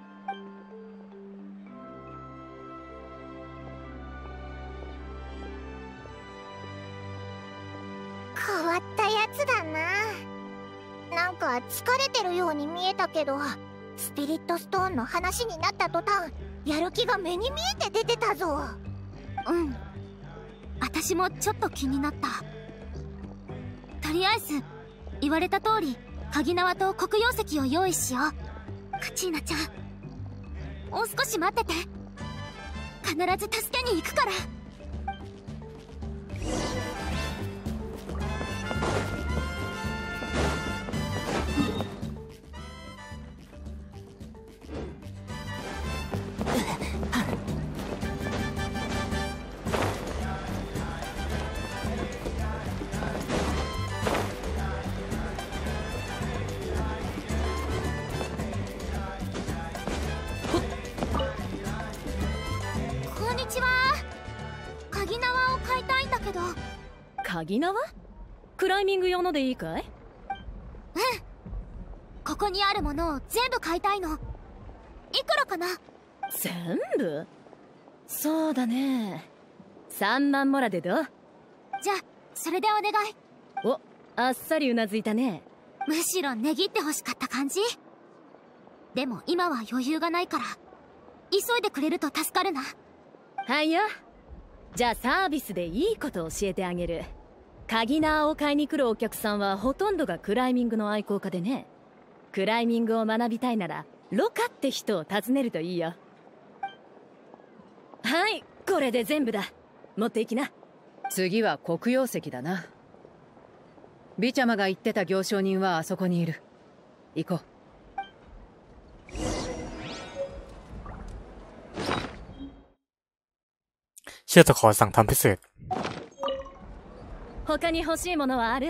変わったやつだな。なんか疲れてるように見えたけど、スピリットストーンの話になった途端やる気が目に見えて出てたぞ。 うん、私もちょっと気になった。とりあえず言われた通り鍵縄と黒曜石を用意しよう。カチーナちゃん、もう少し待ってて。必ず助けに行くから。 鍵縄？クライミング用のでいいかい？ うん、ここにあるものを全部買いたいの。いくらかな？ 全部？そうだね、3万モラでどう？ じゃあそれでお願い。 お、あっさりうなずいたね。 むしろ値切ってほしかった感じ。でも今は余裕がないから急いでくれると助かるな。 はいよ。じゃあサービスでいいこと教えてあげる。鍵縄を買いに来るお客さんはほとんどがクライミングの愛好家でね。クライミングを学びたいならロカって人を訪ねるといいよ。はい、これで全部だ。持っていきな。 次は黒曜石だな。ビチャマが言ってた行商人はあそこにいる。行こう。 เชื่อจะขอสั่งทำพิเศษ他に欲しいものはある？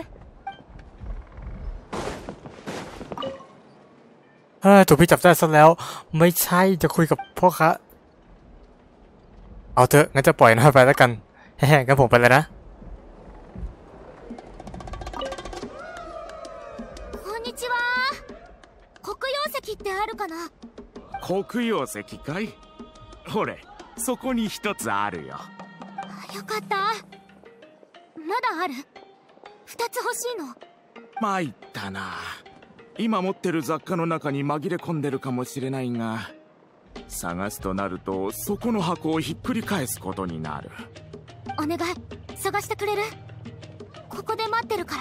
ถูกพี่จับได้ซะแล้วไม่ใช่จะคุยกับพ่อค้าเอาเถอะงั้นจะปล่อยนะไปแล้วกันเฮ้ยงั้นผมไปแล้วนะこんにちは。黒曜石ってあるかな。 黒曜石かい。ほれ、そこに一つあるよ。 よかった。まだある？二つ欲しいの。 参ったな。今持ってる雑貨の中に紛れ込んでるかもしれないが、探すとなるとそこの箱をひっくり返すことになる。 お願い、探してくれる？ここで待ってるから。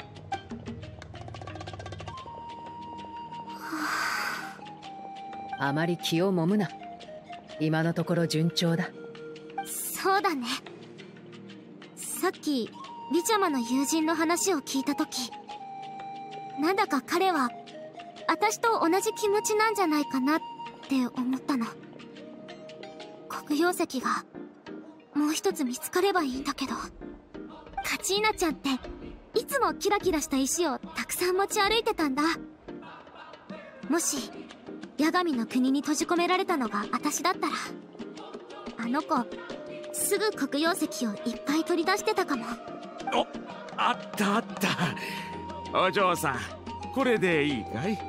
あまり気をもむな。今のところ順調だ。 そうだね。さっきリチャマの友人の話を聞いたとき、なんだか彼は私と同じ気持ちなんじゃないかなって思ったの。黒曜石がもう一つ見つかればいいんだけど、カチーナちゃんっていつもキラキラした石をたくさん持ち歩いてたんだ。もし八神の国に閉じ込められたのが私だったら、あの子すぐ黒曜石をいっぱい取り出してたかも。 お、あったあった。お嬢さん、これでいいかい？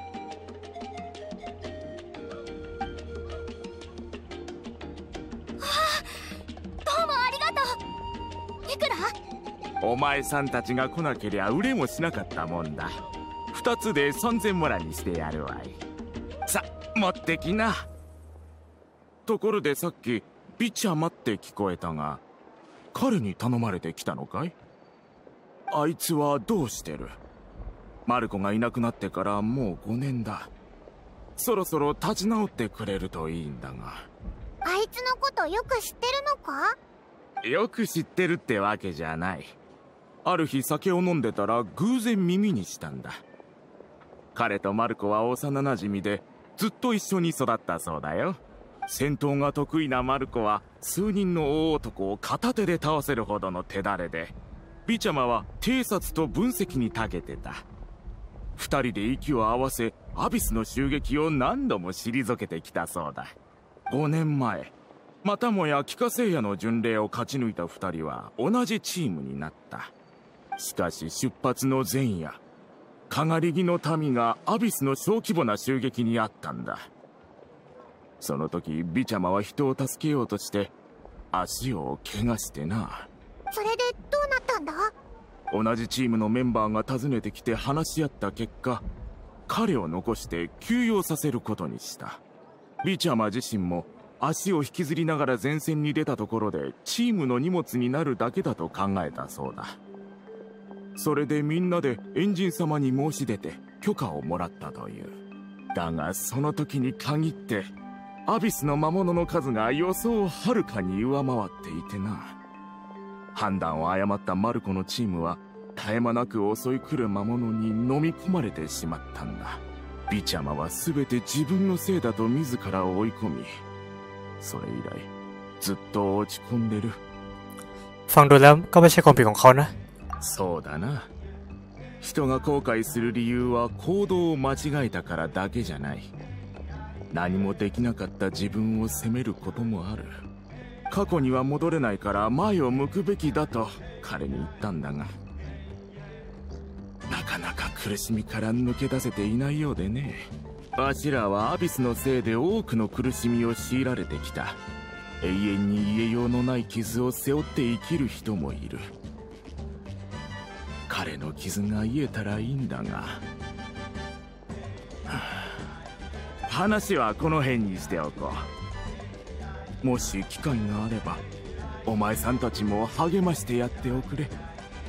どうもありがとう。いくら？ お前さんたちが来なけりゃ売れもしなかったもんだ。2つで3000モラにしてやるわい。さ、持ってきな。ところでさっきビチャマって聞こえたが、彼に頼まれてきたのかい？あいつはどうしてる？マルコがいなくなってからもう5年だ。そろそろ立ち直ってくれるといいんだが。 あいつのことよく知ってるのか？ よく知ってるってわけじゃない。ある日酒を飲んでたら偶然耳にしたんだ。彼とマルコは幼なじみでずっと一緒に育ったそうだよ。戦闘が得意なマルコは数人の大男を片手で倒せるほどの手だれで、ビチャマは偵察と分析に長けてた。二人で息を合わせアビスの襲撃を何度も退けてきたそうだ。5年前、またもや帰化聖夜の巡礼を勝ち抜いた二人は同じチームになった。しかし出発の前夜、かがり木の民がアビスの小規模な襲撃にあったんだ。その時ビチャマは人を助けようとして足を怪我してな。 それでどうなったんだ？ 同じチームのメンバーが訪ねてきて話し合った結果、彼を残して休養させることにした。ビチャマ自身も足を引きずりながら前線に出たところでチームの荷物になるだけだと考えたそうだ。それでみんなでエンジン様に申し出て許可をもらったという。だがその時に限ってアビスの魔物の数が予想をはるかに上回っていてな。判断を誤ったマルコのチームは絶え間なく襲い来る魔物に飲み込まれてしまったんだ。ビチャマは全て自分のせいだと自らを追い込み、それ以来ずっと落ち込んでる。 ฟังดูแล้วก็ไม่ใช่ความผิดของเขานะそうだな。人が後悔する理由は行動を間違えたからだけじゃない。何もできなかった自分を責めることもある。過去には戻れないから前を向くべきだと彼に言ったんだが、なかなか苦しみから抜け出せていないようでね。わしらはアビスのせいで多くの苦しみを強いられてきた。永遠に癒えようのない傷を背負って生きる人もいる。彼の傷が癒えたらいいんだが、話はこの辺にしておこう。もし機会があればお前さんたちも励ましてやっておくれ。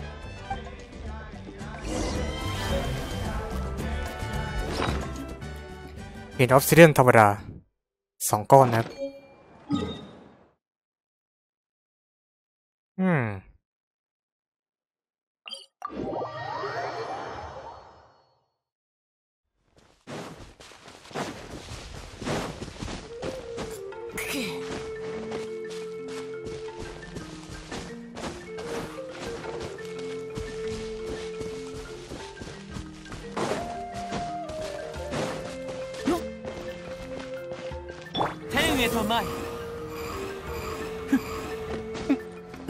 หินออฟซิเดียนธรรมดา2 ก้อนนะครับ天へと前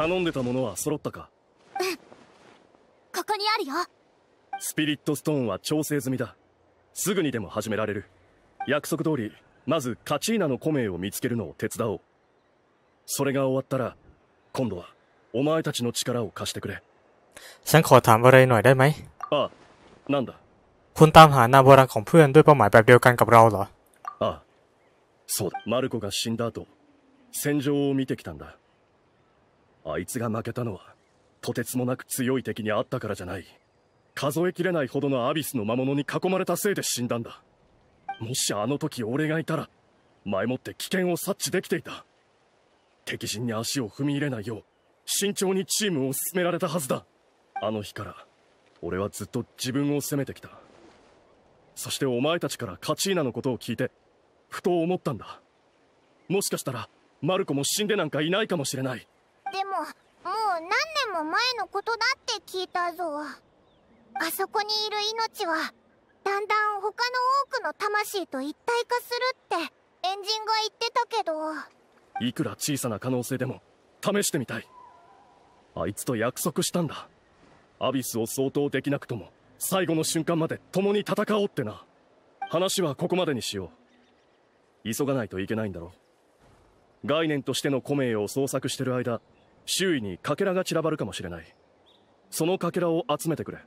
頼んでたものは揃ったか？ ここにあるよ。 スピリットストーンは調整済みだ。すぐにでも始められる。約束通りまずカチーナのコメを見つけるのを手伝おう。それが終わったら今度はお前たちの力を貸してくれ。 ฉันขอถามอะไรหน่อยได้ไหม? あ、なんだ。 คุณตามหานามโบราณของเพื่อนด้วยเป้าหมายแบบเดียวกันกับเราเหรอ? あ、そうだ。マルコが死んだ後、戦場を見てきたんだ。あいつが負けたのはとてつもなく強い敵に会ったからじゃない。数えきれないほどのアビスの魔物に囲まれたせいで死んだんだ。もしあの時俺がいたら前もって危険を察知できていた。敵陣に足を踏み入れないよう慎重にチームを進められたはずだ。あの日から俺はずっと自分を責めてきた。そしてお前たちからカチーナのことを聞いてふと思ったんだ。もしかしたらマルコも死んでなんかいないかもしれない。 でももう何年も前のことだって聞いたぞ。あそこにいる命はだんだん他の多くの魂と一体化するってエンジンが言ってたけど、 いくら小さな可能性でも試してみたい。あいつと約束したんだ。アビスを相当できなくとも最後の瞬間まで共に戦おうってな。話はここまでにしよう。急がないといけないんだろう。概念としてのコメイを捜索してる間、周囲にかけらが散らばるかもしれない。そのかけらを集めてくれ。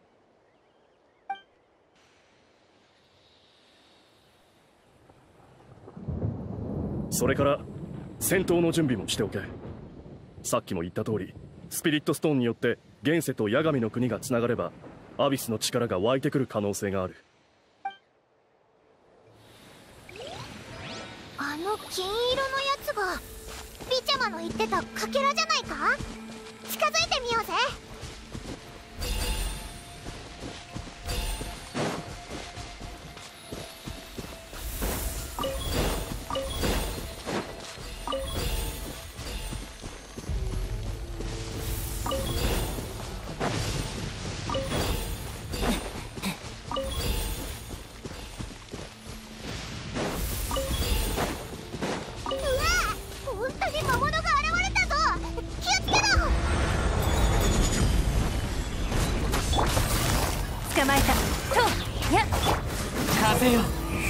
それから戦闘の準備もしておけ。さっきも言った通り、スピリットストーンによって現世と八神の国がつながればアビスの力が湧いてくる可能性がある。 あの金色のやつがビチャマの言ってたかけらじゃないか？近づいてみようぜ。 捕まえた。とや風よ。へい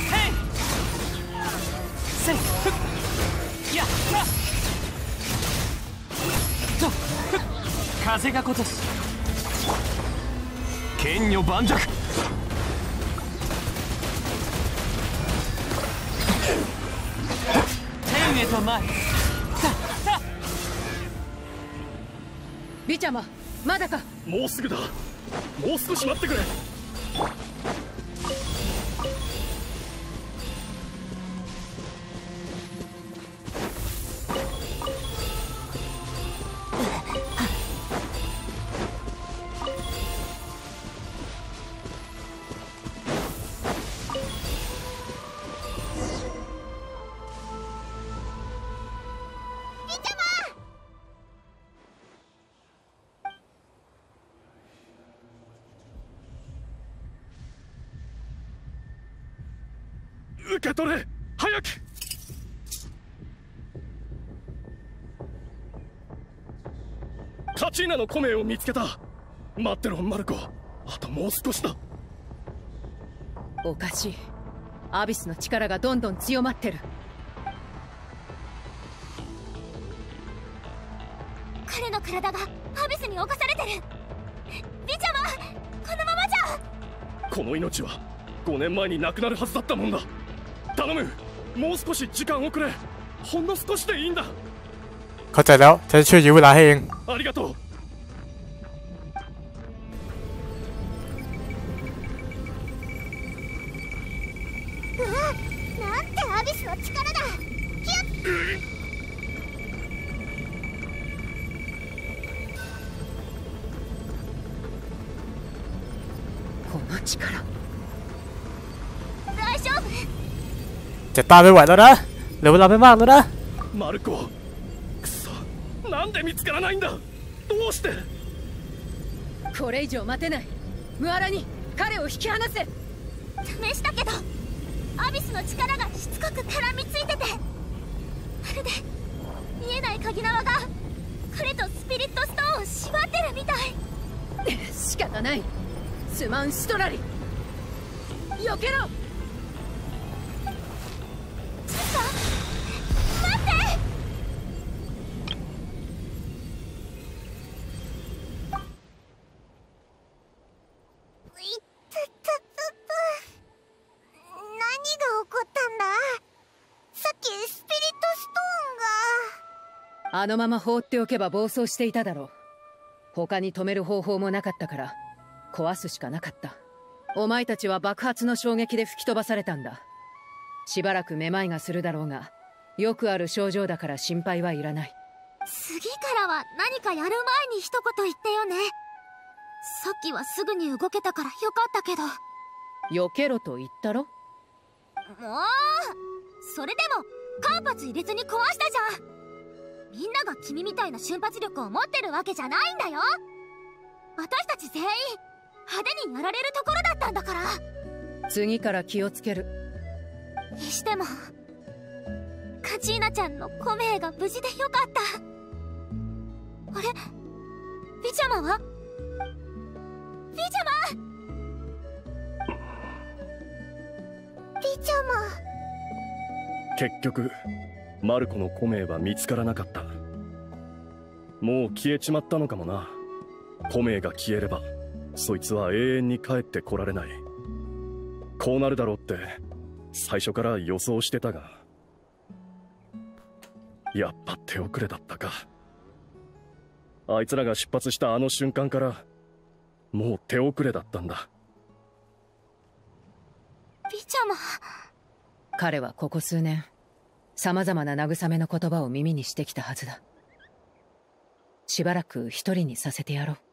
せいふっやっとふっ風が如し剣女盤石。天へと前。さビチャマ、まだか。 もうすぐだ。もう少し待ってくれ。受け取れ、早く。カチーナのコメを見つけた。待ってろマルコ、あともう少しだ。 おかしい。アビスの力がどんどん強まってる。 彼の体がアビスに侵されてる。ビチャマ、このままじゃ。 この命は5年前に亡くなるはずだったもんだ。頼む、もう少し時間をくれ。ほんの少しでいいんだ。 เข้าใจแล้วฉันจะช่วยยื้อเวลาให้เอง。 ありがとう。 なんてアビスの力だ。 この力。 大丈夫？ จะต้านไม่ไหวแล้วนะเหลือเวลาไม่มากแล้วนะ。 マルコ、くそ、なんで見つからないんだ。どうして。 これ以上待てない。ムアラに彼を引き離せ。 試したけどアビスの力がしつこく絡みついてて、まるで見えない鍵縄が彼とスピリットストーンを縛ってるみたい。 仕方ない。すまんシトラリ、避けろ。 ちょっと待って。 何が起こったんだ。さっきスピリットストーンが。 あのまま放っておけば暴走していただろう。他に止める方法もなかったから壊すしかなかった。お前たちは爆発の衝撃で吹き飛ばされたんだ。しばらくめまいがするだろうが、よくある症状だから心配はいらない。 次からは何かやる前に一言言ってよね。さっきはすぐに動けたからよかったけど。 避けろと言ったろ。 もうそれでも間髪入れずに壊したじゃん。みんなが君みたいな瞬発力を持ってるわけじゃないんだよ。私たち全員派手にやられるところだったんだから。 次から気をつける。 にしてもカチーナちゃんのコメイが無事でよかった。あれ、ビジャマは？ビジャマ！ ビジャマ。 結局マルコのコメイは見つからなかった。もう消えちまったのかもな。コメイが消えればそいつは永遠に帰ってこられない。こうなるだろうって最初から予想してたが、やっぱ手遅れだったか。あいつらが出発したあの瞬間からもう手遅れだったんだ。 ビジャマ。 彼はここ数年様々な慰めの言葉を耳にしてきたはずだ。しばらく一人にさせてやろう。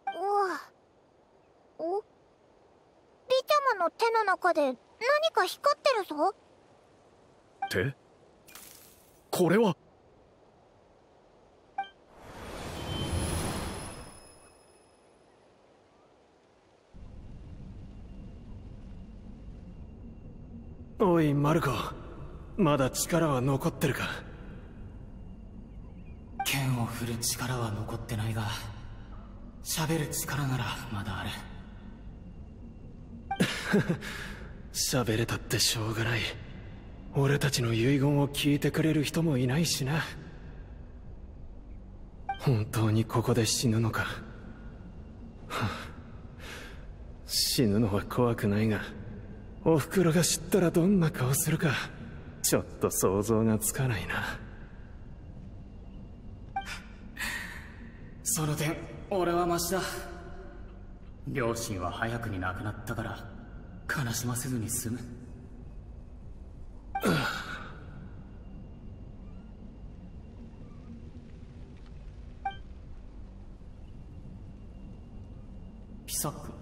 お、ビジャマの手の中で何か光ってるぞ。 手？これは。 おいマルコ、まだ力は残ってるか？ 剣を振る力は残ってないが、喋る力ならまだある。 喋れたってしょうがない。俺たちの遺言を聞いてくれる人もいないしな。本当にここで死ぬのか。死ぬのは怖くないが、おふくろが知ったらどんな顔するかちょっと想像がつかないな。 その点俺はマシだ。両親は早くに亡くなったから悲しませずに済む。ピサック。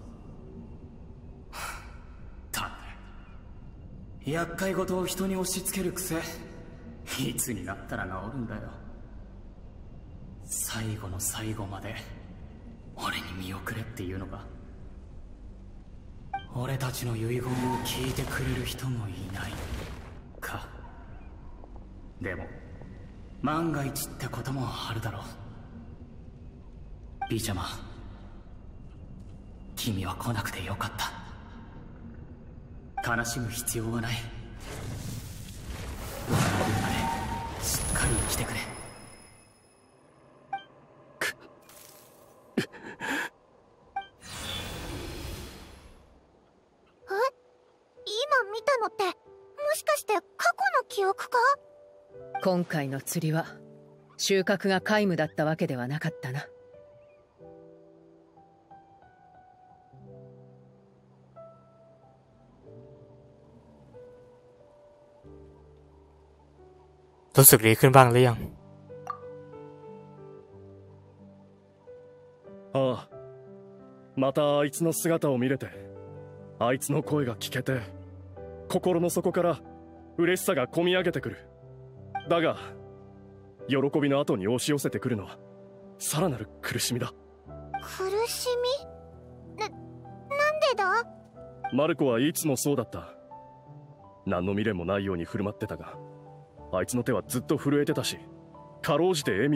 厄介事を人に押し付ける癖、いつになったら治るんだよ。最後の最後まで俺に見送れっていうのか。俺たちの遺言を聞いてくれる人もいないか。でも万が一ってこともあるだろう。ビーちゃま、君は来なくてよかった。悲しむ必要はない。俺の分までしっかり生きてくれ。 今見たのってもしかして過去の記憶か？ 今回の釣りは収穫が皆無だったわけではなかったな。 รู้สึกดีขึ้นบ้างหรือยัง？ ああ、またあいつの姿を見れて、あいつの声が聞けて、心の底から嬉しさがこみ上げてくる。だが喜びの後に押し寄せてくるのはさらなる苦しみだ。 苦しみ？なんでだ？ マルコはいつもそうだった。何の未練もないように振る舞ってたが、あいつの手はずっと震えてたし、かろうじて笑みを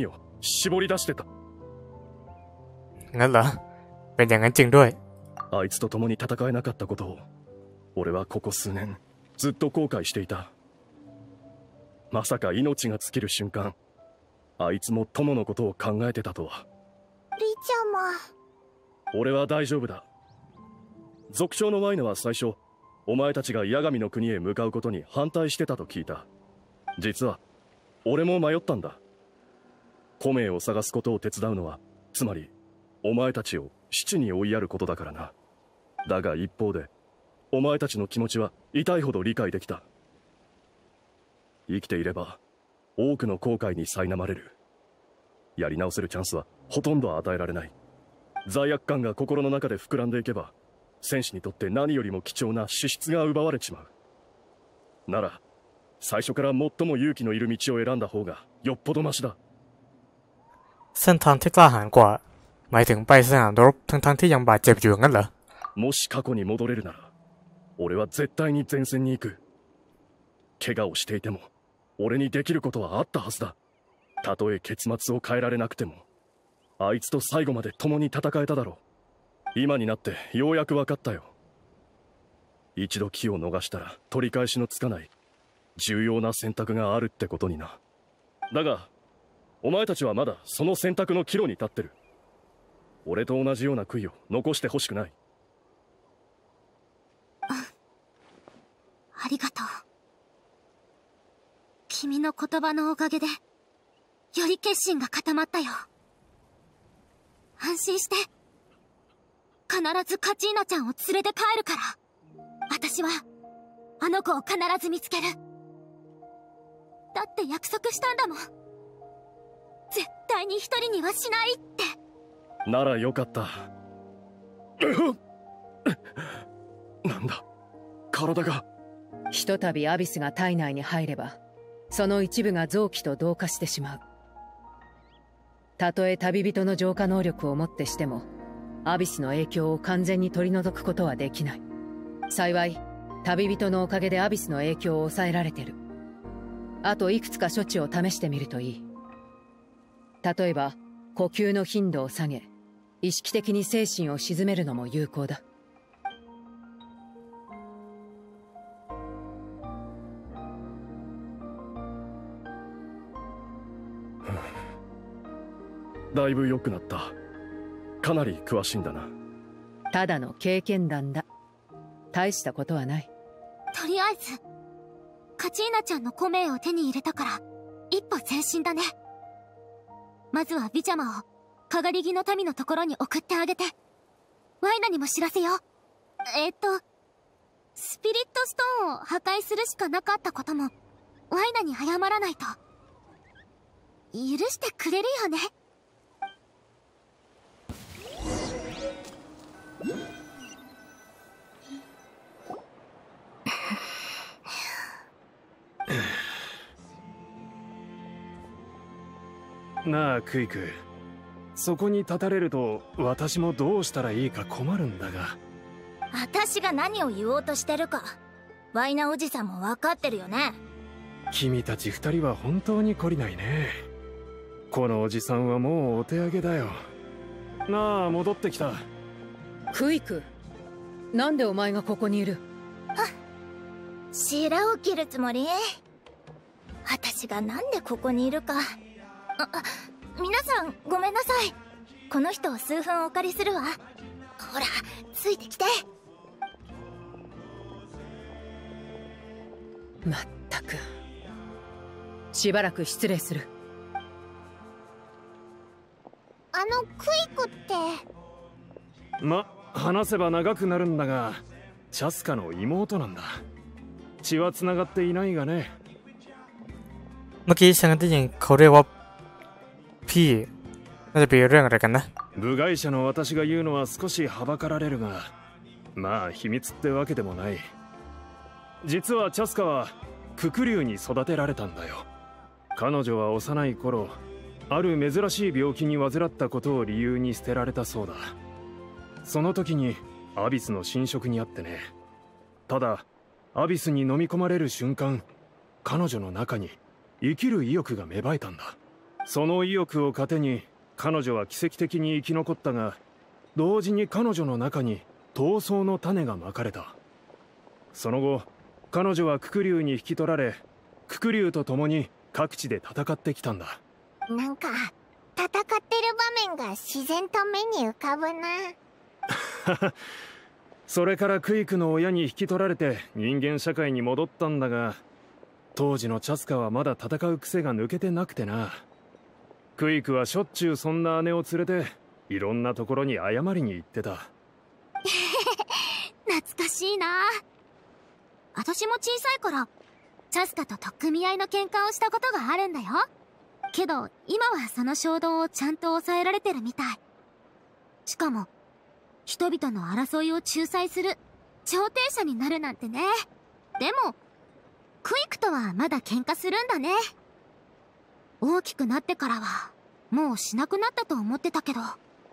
絞り出してた。 งั้นเหรอเป็นอย่างนั้นจริงด้วย。 あいつと共に戦えなかったことを俺はここ数年ずっと後悔していた。まさか命が尽きる瞬間、あいつも友のことを考えてたとは。 リちゃま。 俺は大丈夫だ。族長のワイナは最初お前たちが八神の国へ向かうことに反対してたと聞いた。実は俺も迷ったんだ。古名を探すことを手伝うのはつまりお前たちを死地に追いやることだからな。だが一方でお前たちの気持ちは痛いほど理解できた。生きていれば多くの後悔に苛まれる。やり直せるチャンスはほとんど与えられない。罪悪感が心の中で膨らんでいけば戦士にとって何よりも貴重な資質が奪われちまう。なら最初から最も勇気のいる道を選んだ方がよっぽどマシだ。 เส้นทางที่กล้าหาญกว่าหมายถึงไปสนามรบทั้งที่ยังบาดเจ็บอยู่งั้นเหรอ。 もし過去に戻れるなら俺は絶対に前線に行く。怪我をしていても俺にできることはあったはずだ。たとえ結末を変えられなくてもあいつと最後まで共に戦えただろう。今になってようやく分かったよ。一度機を逃したら取り返しのつかない重要な選択があるってことにな。だがお前たちはまだその選択の岐路に立ってる。俺と同じような悔いを残してほしくない。 ありがとう。君の言葉のおかげでより決心が固まったよ。安心して。必ずカチーナちゃんを連れて帰るから。私はあの子を必ず見つける。だって約束したんだもん。絶対に一人にはしないって。 ならよかった。なんだ体が。 ひとたびアビスが体内に入ればその一部が臓器と同化してしまう。たとえ旅人の浄化能力をもってしてもアビスの影響を完全に取り除くことはできない。幸い旅人のおかげでアビスの影響を抑えられてる。あといくつか処置を試してみるといい。例えば呼吸の頻度を下げ意識的に精神を鎮めるのも有効だ。 だいぶ良くなった。かなり詳しいんだな。 ただの経験談だ。大したことはない。 とりあえずカチーナちゃんの古名を手に入れたから一歩前進だね。まずはビジャマをかがり木の民のところに送ってあげてワイナにも知らせよう。スピリットストーンを破壊するしかなかったこともワイナに謝らないと。許してくれるよね。 なあクイク、そこに立たれると私もどうしたらいいか困るんだが。 私が何を言おうとしてるかワイナおじさんも分かってるよね。 君たち二人は本当に懲りないね。このおじさんはもうお手上げだよ。なあ戻ってきた。 クイク、なんでお前がここにいる。 白を切るつもり？私がなんでここにいるか。皆さんごめんなさい。この人を数分お借りするわ。ほらついてきて。 まったく。しばらく失礼する。 クイクって。 話せば長くなるんだがチャスカの妹なんだ。血は繋がっていないがね。 เมื่อกี้ฉันได้ยินเขาเรียกว่าพี่น่าจะเป็นเรื่องอะไรกันนะ。 部外者の私が言うのは少しはばかられるが、まあ秘密ってわけでもない。実はチャスカはククリュウに育てられたんだよ。彼女は幼い頃ある珍しい病気に患ったことを理由に捨てられたそうだ。その時にアビスの侵食にあってね。ただアビスに飲み込まれる瞬間、彼女の中に生きる意欲が芽生えたんだ。 その意欲を糧に彼女は奇跡的に生き残ったが、同時に彼女の中に闘争の種がまかれた。その後彼女はククリュウに引き取られ、ククリュウと共に各地で戦ってきたんだ。 なんか戦ってる場面が自然と目に浮かぶな。 それからクイクの親に引き取られて人間社会に戻ったんだが、当時のチャスカはまだ戦う癖が抜けてなくてな。クイクはしょっちゅうそんな姉を連れていろんなところに謝りに行ってた。 懐かしいな。私も小さい頃チャスカと取っ組み合いの喧嘩をしたことがあるんだよ。けど今はその衝動をちゃんと抑えられてるみたい。しかも人々の争いを仲裁する調停者になるなんてね。でもクイクとはまだ喧嘩するんだね。大きくなってからはもうしなくなったと思ってたけど。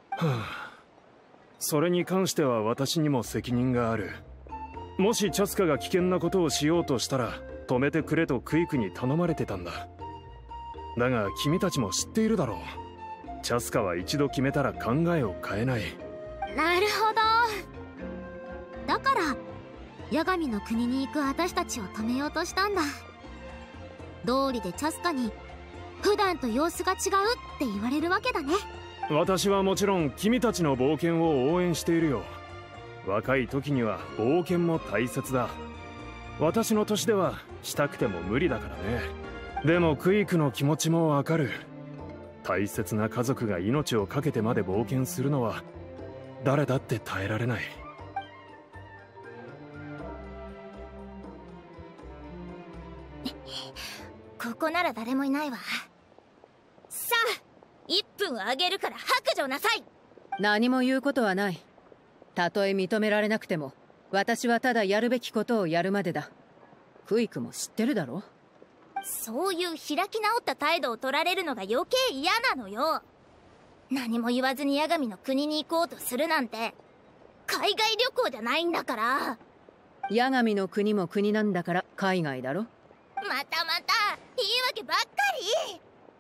それに関しては私にも責任がある。もしチャスカが危険なことをしようとしたら止めてくれとクイクに頼まれてたんだ。だが君たちも知っているだろう。チャスカは一度決めたら考えを変えない。 なるほど。だから八神の国に行く私たちを止めようとしたんだ。道理でチャスカに普段と様子が違うって言われるわけだね。 私はもちろん君たちの冒険を応援しているよ。若い時には冒険も大切だ。私の年ではしたくても無理だからね。でもクイクの気持ちもわかる。大切な家族が命を懸けてまで冒険するのは誰だって耐えられない。 ここなら誰もいないわ。さあ1分あげるから白状なさい。 何も言うことはない。たとえ認められなくても私はただやるべきことをやるまでだ。クイクも知ってるだろ。 そういう開き直った態度を取られるのが余計嫌なのよ。何も言わずに八神の国に行こうとするなんて海外旅行じゃないんだから。 八神の国も国なんだから海外だろ。 また言い訳ばっかり。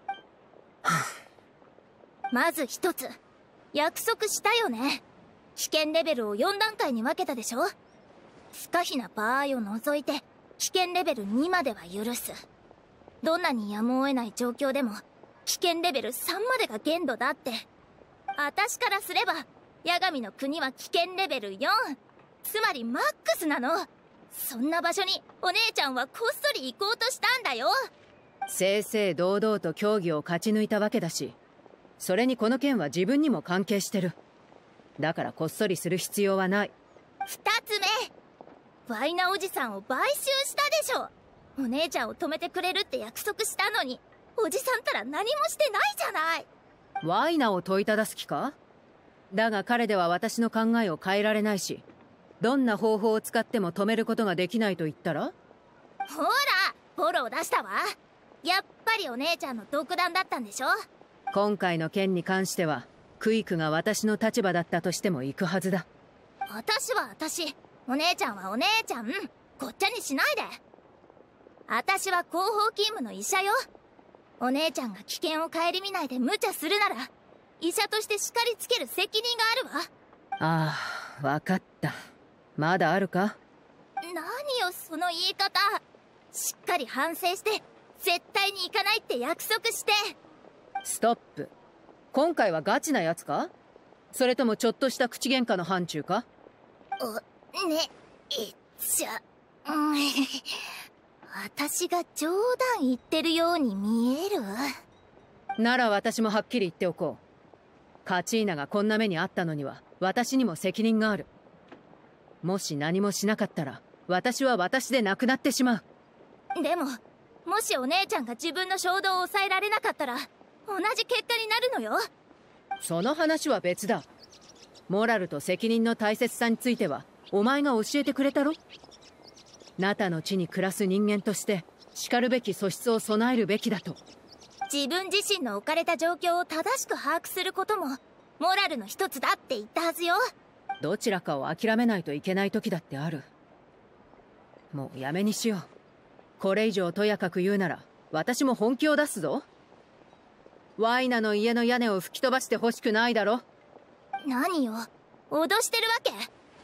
まず一つ約束したよね。危険レベルを4段階に分けたでしょ。不可避な場合を除いて危険レベル2までは許す。どんなにやむを得ない状況でも危険レベル3までが限度だって。私からすれば八神の国は危険レベル4、つまりマックスなの。そんな場所にお姉ちゃんはこっそり行こうとしたんだよ。 正々堂々と競技を勝ち抜いたわけだし、それにこの件は自分にも関係してる。だからこっそりする必要はない。 2つ目、ワイナおじさんを買収したでしょ。お姉ちゃんを止めてくれるって約束したのにおじさんたら何もしてないじゃない。 ワイナを問いただす気か。だが彼では私の考えを変えられないし、どんな方法を使っても止めることができないと言ったら。 ほらフォロー出したわ。やっぱりお姉ちゃんの独断だったんでしょ。 今回の件に関してはクイクが私の立場だったとしても行くはずだ。 私は私、お姉ちゃんはお姉ちゃん、ごっちゃにしないで。私は広報勤務の医者よ。お姉ちゃんが危険を顧みないで無茶するなら医者として叱りつける責任があるわ。 ああ、わかった。まだあるか。 何よその言い方。しっかり反省して絶対に行かないって約束して。 ストップ。今回はガチなやつか、それともちょっとした口喧嘩の範疇か。 私が冗談言ってるように見える？ なら私もはっきり言っておこう。カチーナがこんな目にあったのには私にも責任がある。もし何もしなかったら私は私でなくなってしまう。でももしお姉ちゃんが自分の衝動を抑えられなかったら同じ結果になるのよ。 その話は別だ。モラルと責任の大切さについてはお前が教えてくれたろ。ナタの地に暮らす人間として叱るべき素質を備えるべきだと。 自分自身の置かれた状況を正しく把握することもモラルの一つだって言ったはずよ。 どちらかを諦めないといけない時だってある。もうやめにしよう。これ以上とやかく言うなら私も本気を出すぞ。 ワイナの家の屋根を吹き飛ばしてほしくないだろ。 何よ、脅してるわけ？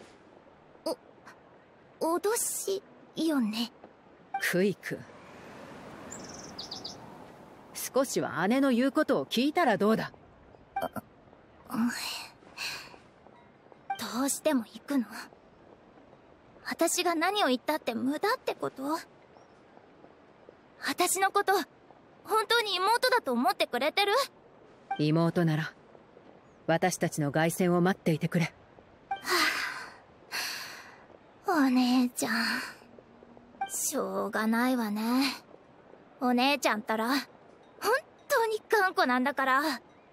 脅しよね。 クイク、少しは姉の言うことを聞いたらどうだ。 どうしても行くの？私が何を言ったって無駄ってこと？私のこと本当に妹だと思ってくれてる？ 妹なら私たちの凱旋を待っていてくれ。 お姉ちゃん、しょうがないわね。お姉ちゃんったら本当に頑固なんだから。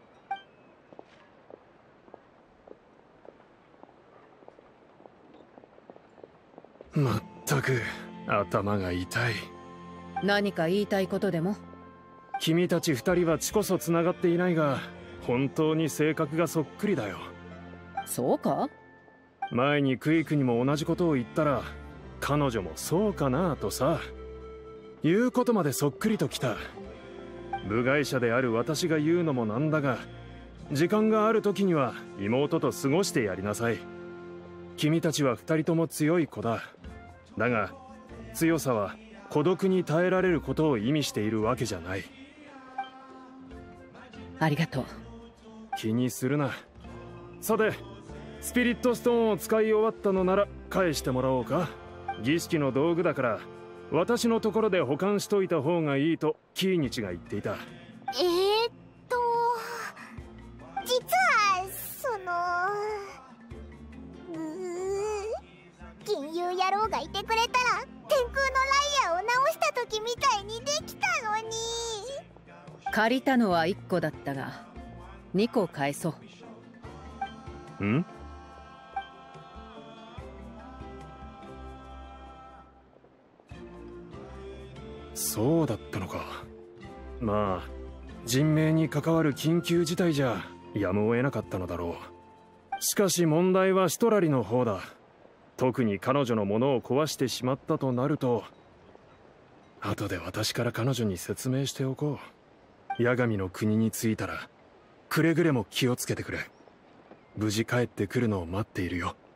まったく頭が痛い。 何か言いたいことでも？ 君たち二人は血こそつながっていないが本当に性格がそっくりだよ。 そうか？ 前にクイクにも同じことを言ったら彼女もそうかなとさ、言うことまでそっくりときた。部外者である私が言うのもなんだが、時間がある時には妹と過ごしてやりなさい。君たちは二人とも強い子だ。だが強さは孤独に耐えられることを意味しているわけじゃない。 ありがとう。 気にするな。さて、スピリットストーンを使い終わったのなら返してもらおうか。儀式の道具だから私のところで保管しといた方がいいとキーニチが言っていた。 実は金融野郎がいてくれたら天空のライヤーを直した時みたいにできたのに。 借りたのは1個だったが2個返そう。 ん？そうだったのか。まあ人命に関わる緊急事態じゃやむを得なかったのだろう。しかし問題はシトラリの方だ。特に彼女のものを壊してしまったとなると、後で私から彼女に説明しておこう。八神の国に着いたらくれぐれも気をつけてくれ。無事帰ってくるのを待っているよ。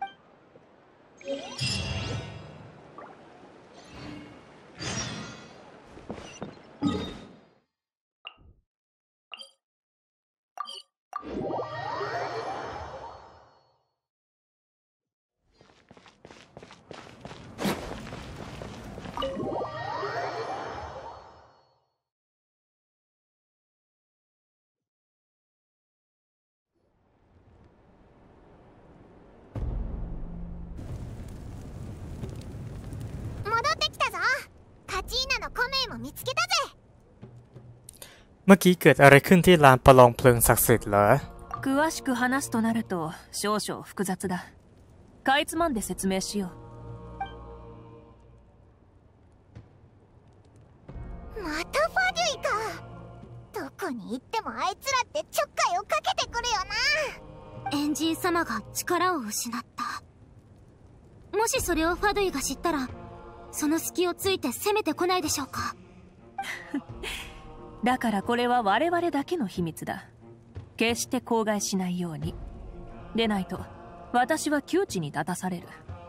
เมื่อกี้เกิดอะไรขึ้นที่ลานประลองเพลิงศักดิ์สิทธิ์เหรอ？ 詳しく話すとなると少々複雑だ。かいつまんで説明しよう。またファデュイか。どこに行ってもあいつらってちょっかいをかけてくるよな。 エンジン様が力を失った。もしそれをファドゥイが知ったらその隙をついて攻めてこないでしょうか。 だからこれは我々だけの秘密だ。決して口外しないように。でないと私は窮地に立たされる。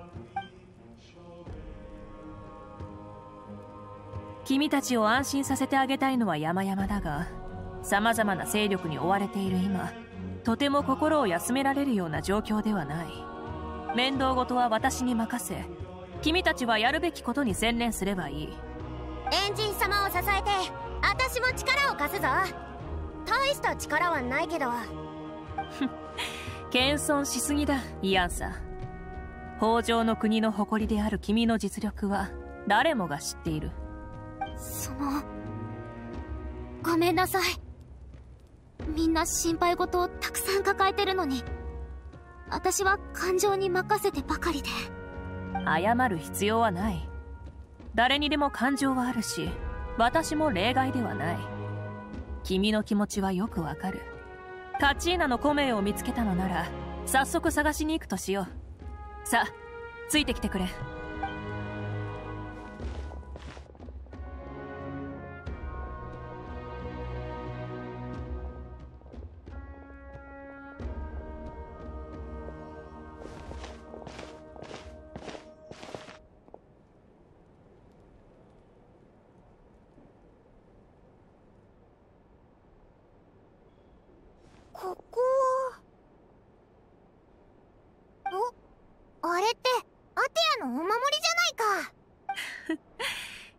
君たちを安心させてあげたいのは山々だが、様々な勢力に追われている今、とても心を休められるような状況ではない。面倒事は私に任せ、君たちはやるべきことに専念すればいい。 エンジン様を支えて私も力を貸すぞ。大した力はないけど。 謙遜しすぎだ、イアンサ。北条の国の誇りである君の実力は誰もが知っている。 ごめんなさい。みんな心配事をたくさん抱えてるのに私は感情に任せてばかりで。 謝る必要はない。誰にでも感情はあるし、私も例外ではない。君の気持ちはよくわかる。カチーナのコメを見つけたのなら早速探しに行くとしよう。さあついてきてくれ。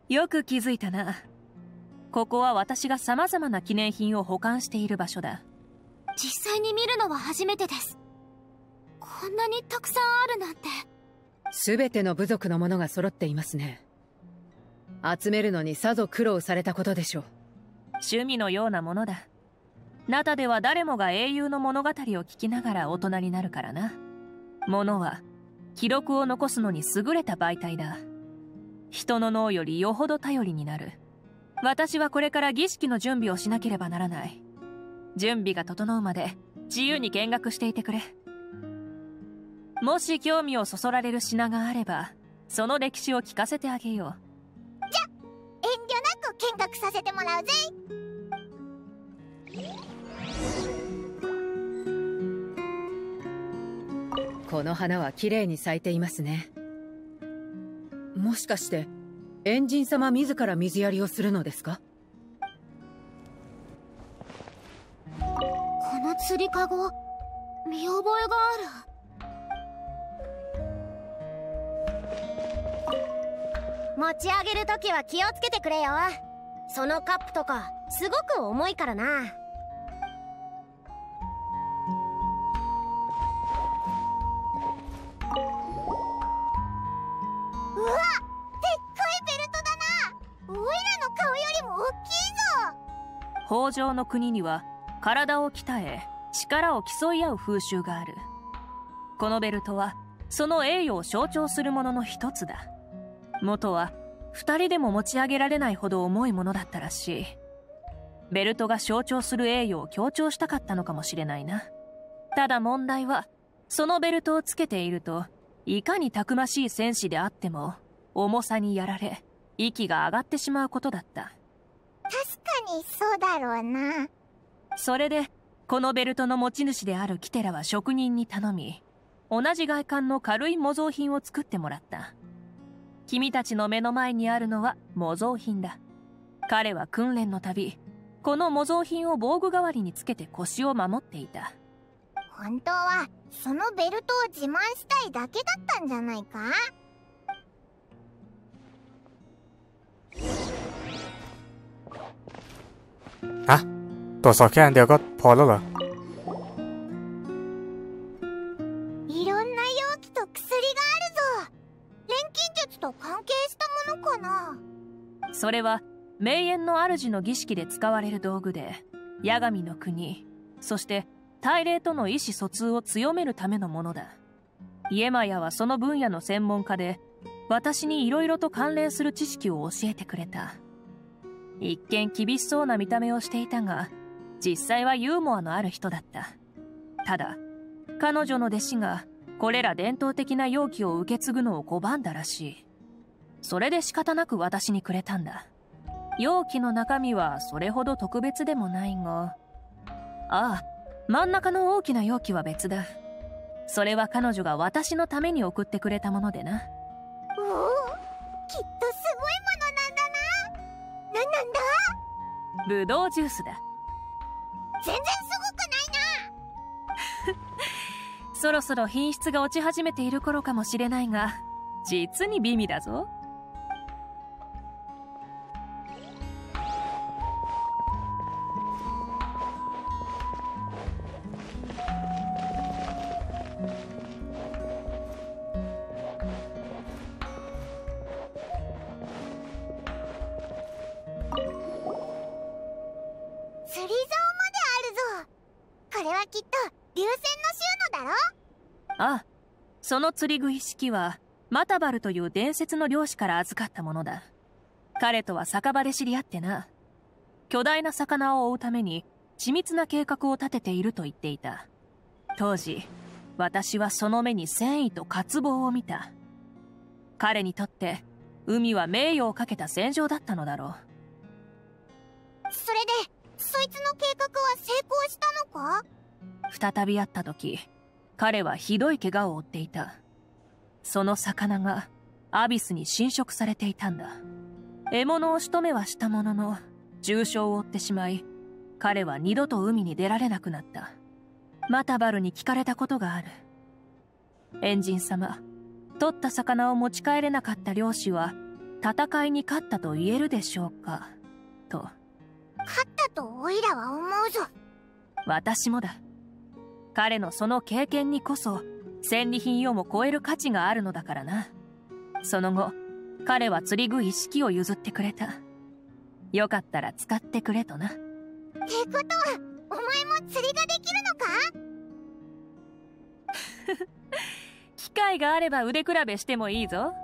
よく気づいたな。ここは私が様々な記念品を保管している場所だ。 実際に見るのは初めてです。こんなにたくさんあるなんて。 全ての部族のものが揃っていますね。集めるのにさぞ苦労されたことでしょう。 趣味のようなものだ。ナタでは誰もが英雄の物語を聞きながら大人になるからな。物は記録を残すのに優れた媒体だ。人の脳よりよほど頼りになる。私はこれから儀式の準備をしなければならない。準備が整うまで自由に見学していてくれ。もし興味をそそられる品があれば、その歴史を聞かせてあげよう。 じゃ、遠慮なく見学させてもらうぜ。 この花は綺麗に咲いていますね。もしかしてエンジン様自ら水やりをするのですか？ この釣りかご、見覚えがある。 持ち上げるときは気をつけてくれよ。そのカップとかすごく重いからな。 うわ、でっかいベルトだな。オイラの顔よりも大きいぞ。 北条の国には体を鍛え力を競い合う風習がある。このベルトはその栄誉を象徴するものの一つだ。元は2人でも持ち上げられないほど重いものだったらしい。ベルトが象徴する栄誉を強調したかったのかもしれないな。ただ問題は、そのベルトをつけているといかにたくましい戦士であっても重さにやられ息が上がってしまうことだった。 確かにそうだろうな。 それでこのベルトの持ち主であるキテラは職人に頼み、同じ外観の軽い模造品を作ってもらった。君たちの目の前にあるのは模造品だ。彼は訓練のたびこの模造品を防具代わりにつけて腰を守っていた。 本当はそのベルトを自慢したいだけだったんじゃないか。 ฮะตรวจสอบแค่อันเดียวก็พอแล้วเหรอ？ いろんな容器と薬があるぞ。錬金術と関係したものかな。 それは名園の主の儀式で使われる道具で、八神の国、そして大霊との意思疎通を強めるためのものだ。イエマヤはその分野の専門家で、私に色々と関連する知識を教えてくれた。一見厳しそうな見た目をしていたが、実際はユーモアのある人だった。ただ、彼女の弟子がこれら伝統的な容器を受け継ぐのを拒んだらしい。それで仕方なく私にくれたんだ。容器の中身はそれほど特別でもないが、ああ、真ん中の大きな容器は別だ。それは彼女が私のために送ってくれたものでな。 おお、きっとすごいものなんだな。なんなんだ？ ブドウジュースだ。 全然すごくないな。 そろそろ品質が落ち始めている頃かもしれないが、実に美味だぞ。 釣り竿まであるぞ。これはきっと流線の収納だろ。 ああ、その釣り具一式はマタバルという伝説の漁師から預かったものだ。彼とは酒場で知り合ってな。巨大な魚を追うために緻密な計画を立てていると言っていた。当時、私はその目に戦意と渇望を見た。彼にとって海は名誉をかけた戦場だったのだろう。 それでそいつの計画は成功したのか？ 再び会った時、彼はひどい怪我を負っていた。その魚がアビスに侵食されていたんだ。獲物を仕留めはしたものの重傷を負ってしまい、彼は二度と海に出られなくなった。マタバルに聞かれたことがある。エンジン様、取った魚を持ち帰れなかった漁師は戦いに勝ったと言えるでしょうかと。 勝ったとオイラは思うぞ。 私もだ。彼のその経験にこそ戦利品をも超える価値があるのだからな。その後彼は釣り具一式を譲ってくれた。よかったら使ってくれとな。ってことはお前も釣りができるのか？ 機会があれば腕比べしてもいいぞ。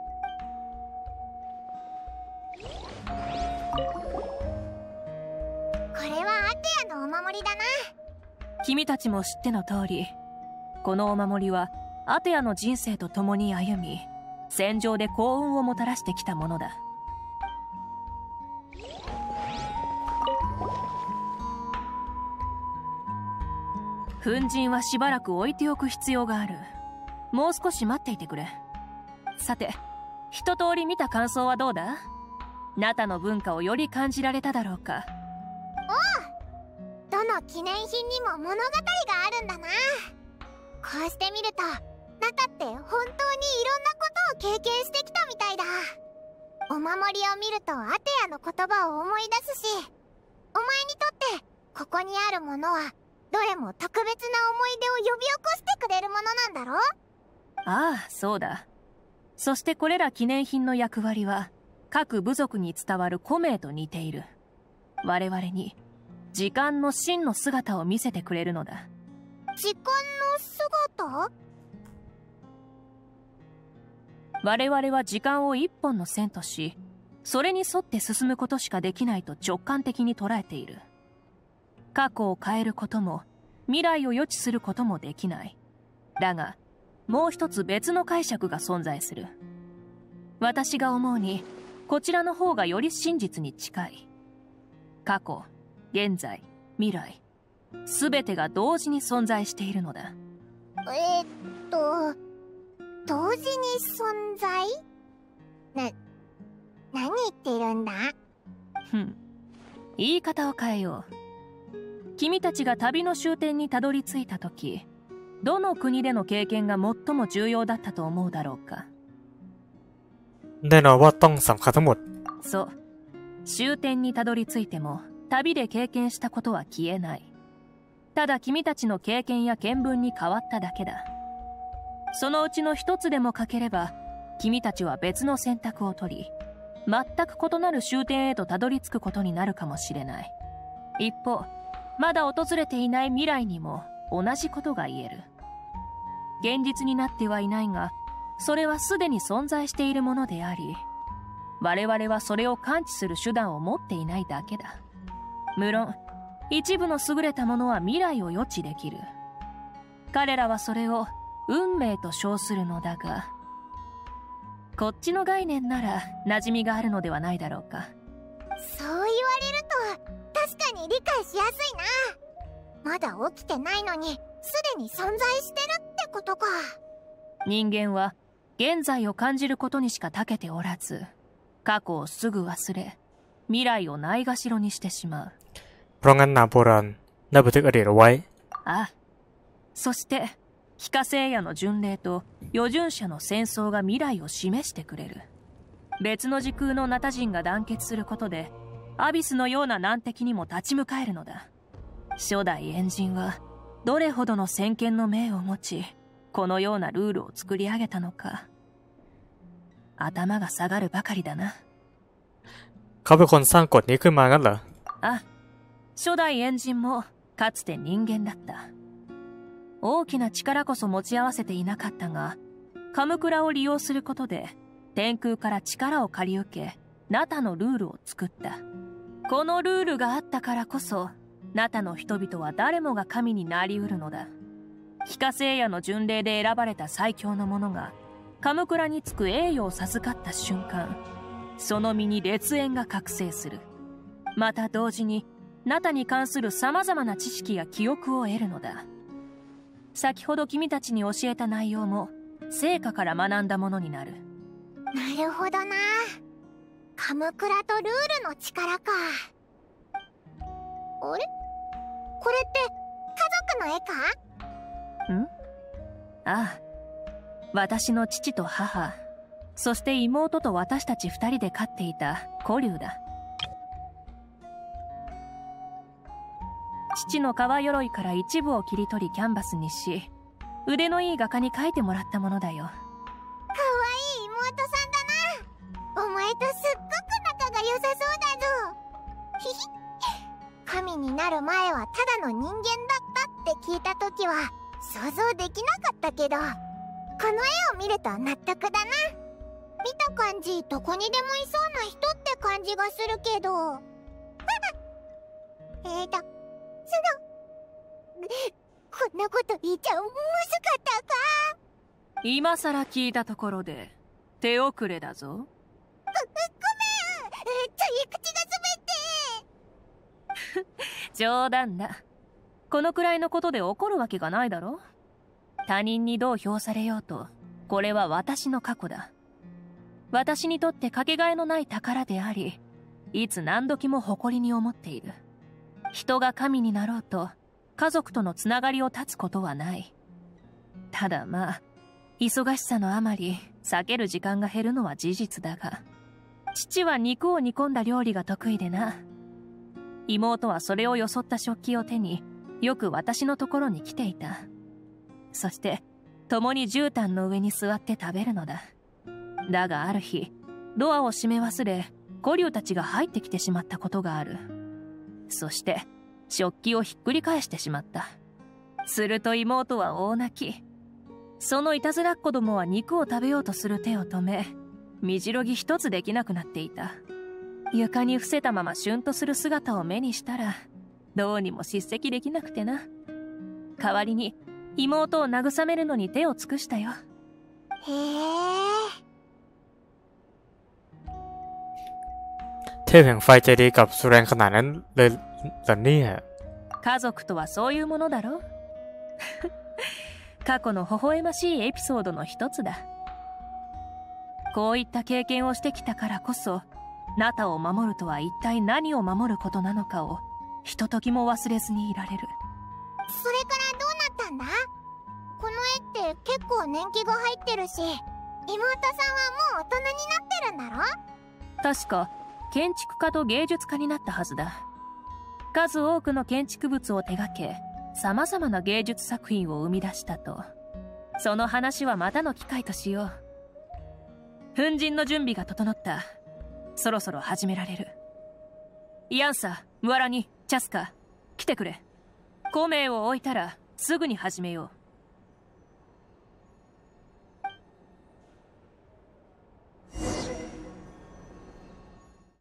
これはアテアのお守りだな。 君たちも知っての通り、このお守りはアテアの人生と共に歩み、戦場で幸運をもたらしてきたものだ。粉塵はしばらく置いておく必要がある。もう少し待っていてくれ。さて、一通り見た感想はどうだ？ナタの文化をより感じられただろうか？ どの記念品にも物語があるんだな。こうして見るとナタって本当にいろんなことを経験してきたみたいだ。お守りを見るとアテアの言葉を思い出すし、お前にとってここにあるものはどれも特別な思い出を呼び起こしてくれるものなんだろ？ ああ、そうだ。そしてこれら記念品の役割は各部族に伝わる古名と似ている。我々に時間の真の姿を見せてくれるのだ。 時間の姿？ 我々は時間を一本の線とし、それに沿って進むことしかできないと直感的に捉えている。過去を変えることも未来を予知することもできない。だがもう一つ別の解釈が存在する。私が思うにこちらの方がより真実に近い。過去、現在、未来、すべてが同時に存在しているのだ。 同時に存在？何言ってるんだ？ 言い方を変えよう。君たちが旅の終点にたどり着いたとき、どの国での経験が最も重要だったと思うだろうか。 แน่นอนว่าต้องสำคัญทั้งหมด。 そう。終点にたどり着いても旅で経験したことは消えない。ただ君たちの経験や見聞に変わっただけだ。そのうちの一つでも欠ければ君たちは別の選択を取り、全く異なる終点へとたどり着くことになるかもしれない。一方、まだ訪れていない未来にも同じことが言える。現実になってはいないが、それはすでに存在しているものであり、我々はそれを感知する手段を持っていないだけだ。無論、一部の優れたものは未来を予知できる。彼らはそれを運命と称するのだが、こっちの概念なら馴染みがあるのではないだろうか。 そう言われると確かに理解しやすいな。まだ起きてないのにすでに存在してるってことか。 人間は現在を感じることにしか長けておらず、過去をすぐ忘れ、未来をないがしろにしてしまう。 เพราะงั้นนางโบราณได้บันทึกอดีตเอาไว้。 ああ。そして非化聖夜の巡礼と余順者の戦争が未来を示してくれる。別の時空のナタ人が団結することでアビスのような難敵にも立ち向かえるのだ。初代エンジンはどれほどの先見の明を持ち、このようなルールを作り上げたのか。頭が下がるばかりだな。 เขาเป็นคนสร้างกฎนี้ขึ้นมางั้นเหรอ？ あ、初代エンジンもかつて人間だった。大きな力こそ持ち合わせていなかったが、カムクラを利用することで天空から力を借り受け、ナタのルールを作った。このルールがあったからこそ、ナタの人々は誰もが神になりうるのだ。非化聖夜の巡礼で選ばれた最強の者がカムクラにつく栄誉を授かった瞬間、その身に烈焰が覚醒する。また同時にナタに関する様々な知識や記憶を得るのだ。先ほど君たちに教えた内容も成果から学んだものになる。 なるほどな。カムクラとルールの力か。あれ？これって家族の絵か？ ん？ああ、私の父と母、 そして妹と私たち2人で飼っていた古竜だ。父の革鎧から一部を切り取りキャンバスにし、腕のいい画家に描いてもらったものだよ。 かわいい妹さんだな。お前とすっごく仲が良さそうだぞ。ひひ。神になる前はただの人間だったって聞いた時は想像できなかったけど、この絵を見ると納得だな。見た感じどこにでもいそうな人って感じがするけどこんなこと言っちゃむずかったか。 今さら聞いたところで手遅れだぞ。 ごめん、つい口が滑って。 冗談だ。このくらいのことで怒るわけがないだろ。他人にどう評されようと、これは私の過去だ。私にとってかけがえのない宝であり、いつ何時も誇りに思っている。人が神になろうと家族とのつながりを断つことはない。ただまあ忙しさのあまり避ける時間が減るのは事実だが、父は肉を煮込んだ料理が得意でな。妹はそれをよそった食器を手によく私のところに来ていた。そして共に絨毯の上に座って食べるのだ。だがある日ドアを閉め忘れ古竜たちが入ってきてしまったことがある。そして食器をひっくり返してしまった。すると妹は大泣き。そのいたずらっ子供は肉を食べようとする手を止め、身じろぎ一つできなくなっていた。床に伏せたままシュンとする姿を目にしたら、どうにも叱責できなくてな。代わりに妹を慰めるのに手を尽くしたよ。 へえ。 เทพแห่งไฟใจดีกับสุแรงขนาดนั้นเลยเหรอเนี่ย。 家族とはそういうものだろ。過去の微笑ましいエピソードの一つだ。こういった経験をしてきたからこそ、ナタを守るとは一体何を守ることなのかをひとときも忘れずにいられる。 それからどうなったんだ？この絵って結構年季が入ってるし、妹さんはもう大人になってるんだろ？ 確か建築家と芸術家になったはずだ。数多くの建築物を手掛け、様々な芸術作品を生み出したと。その話はまたの機会としよう。粉塵の準備が整った。そろそろ始められる。ヤンサ、ムアラニ、チャスカ、来てくれ。孔明を置いたらすぐに始めよう。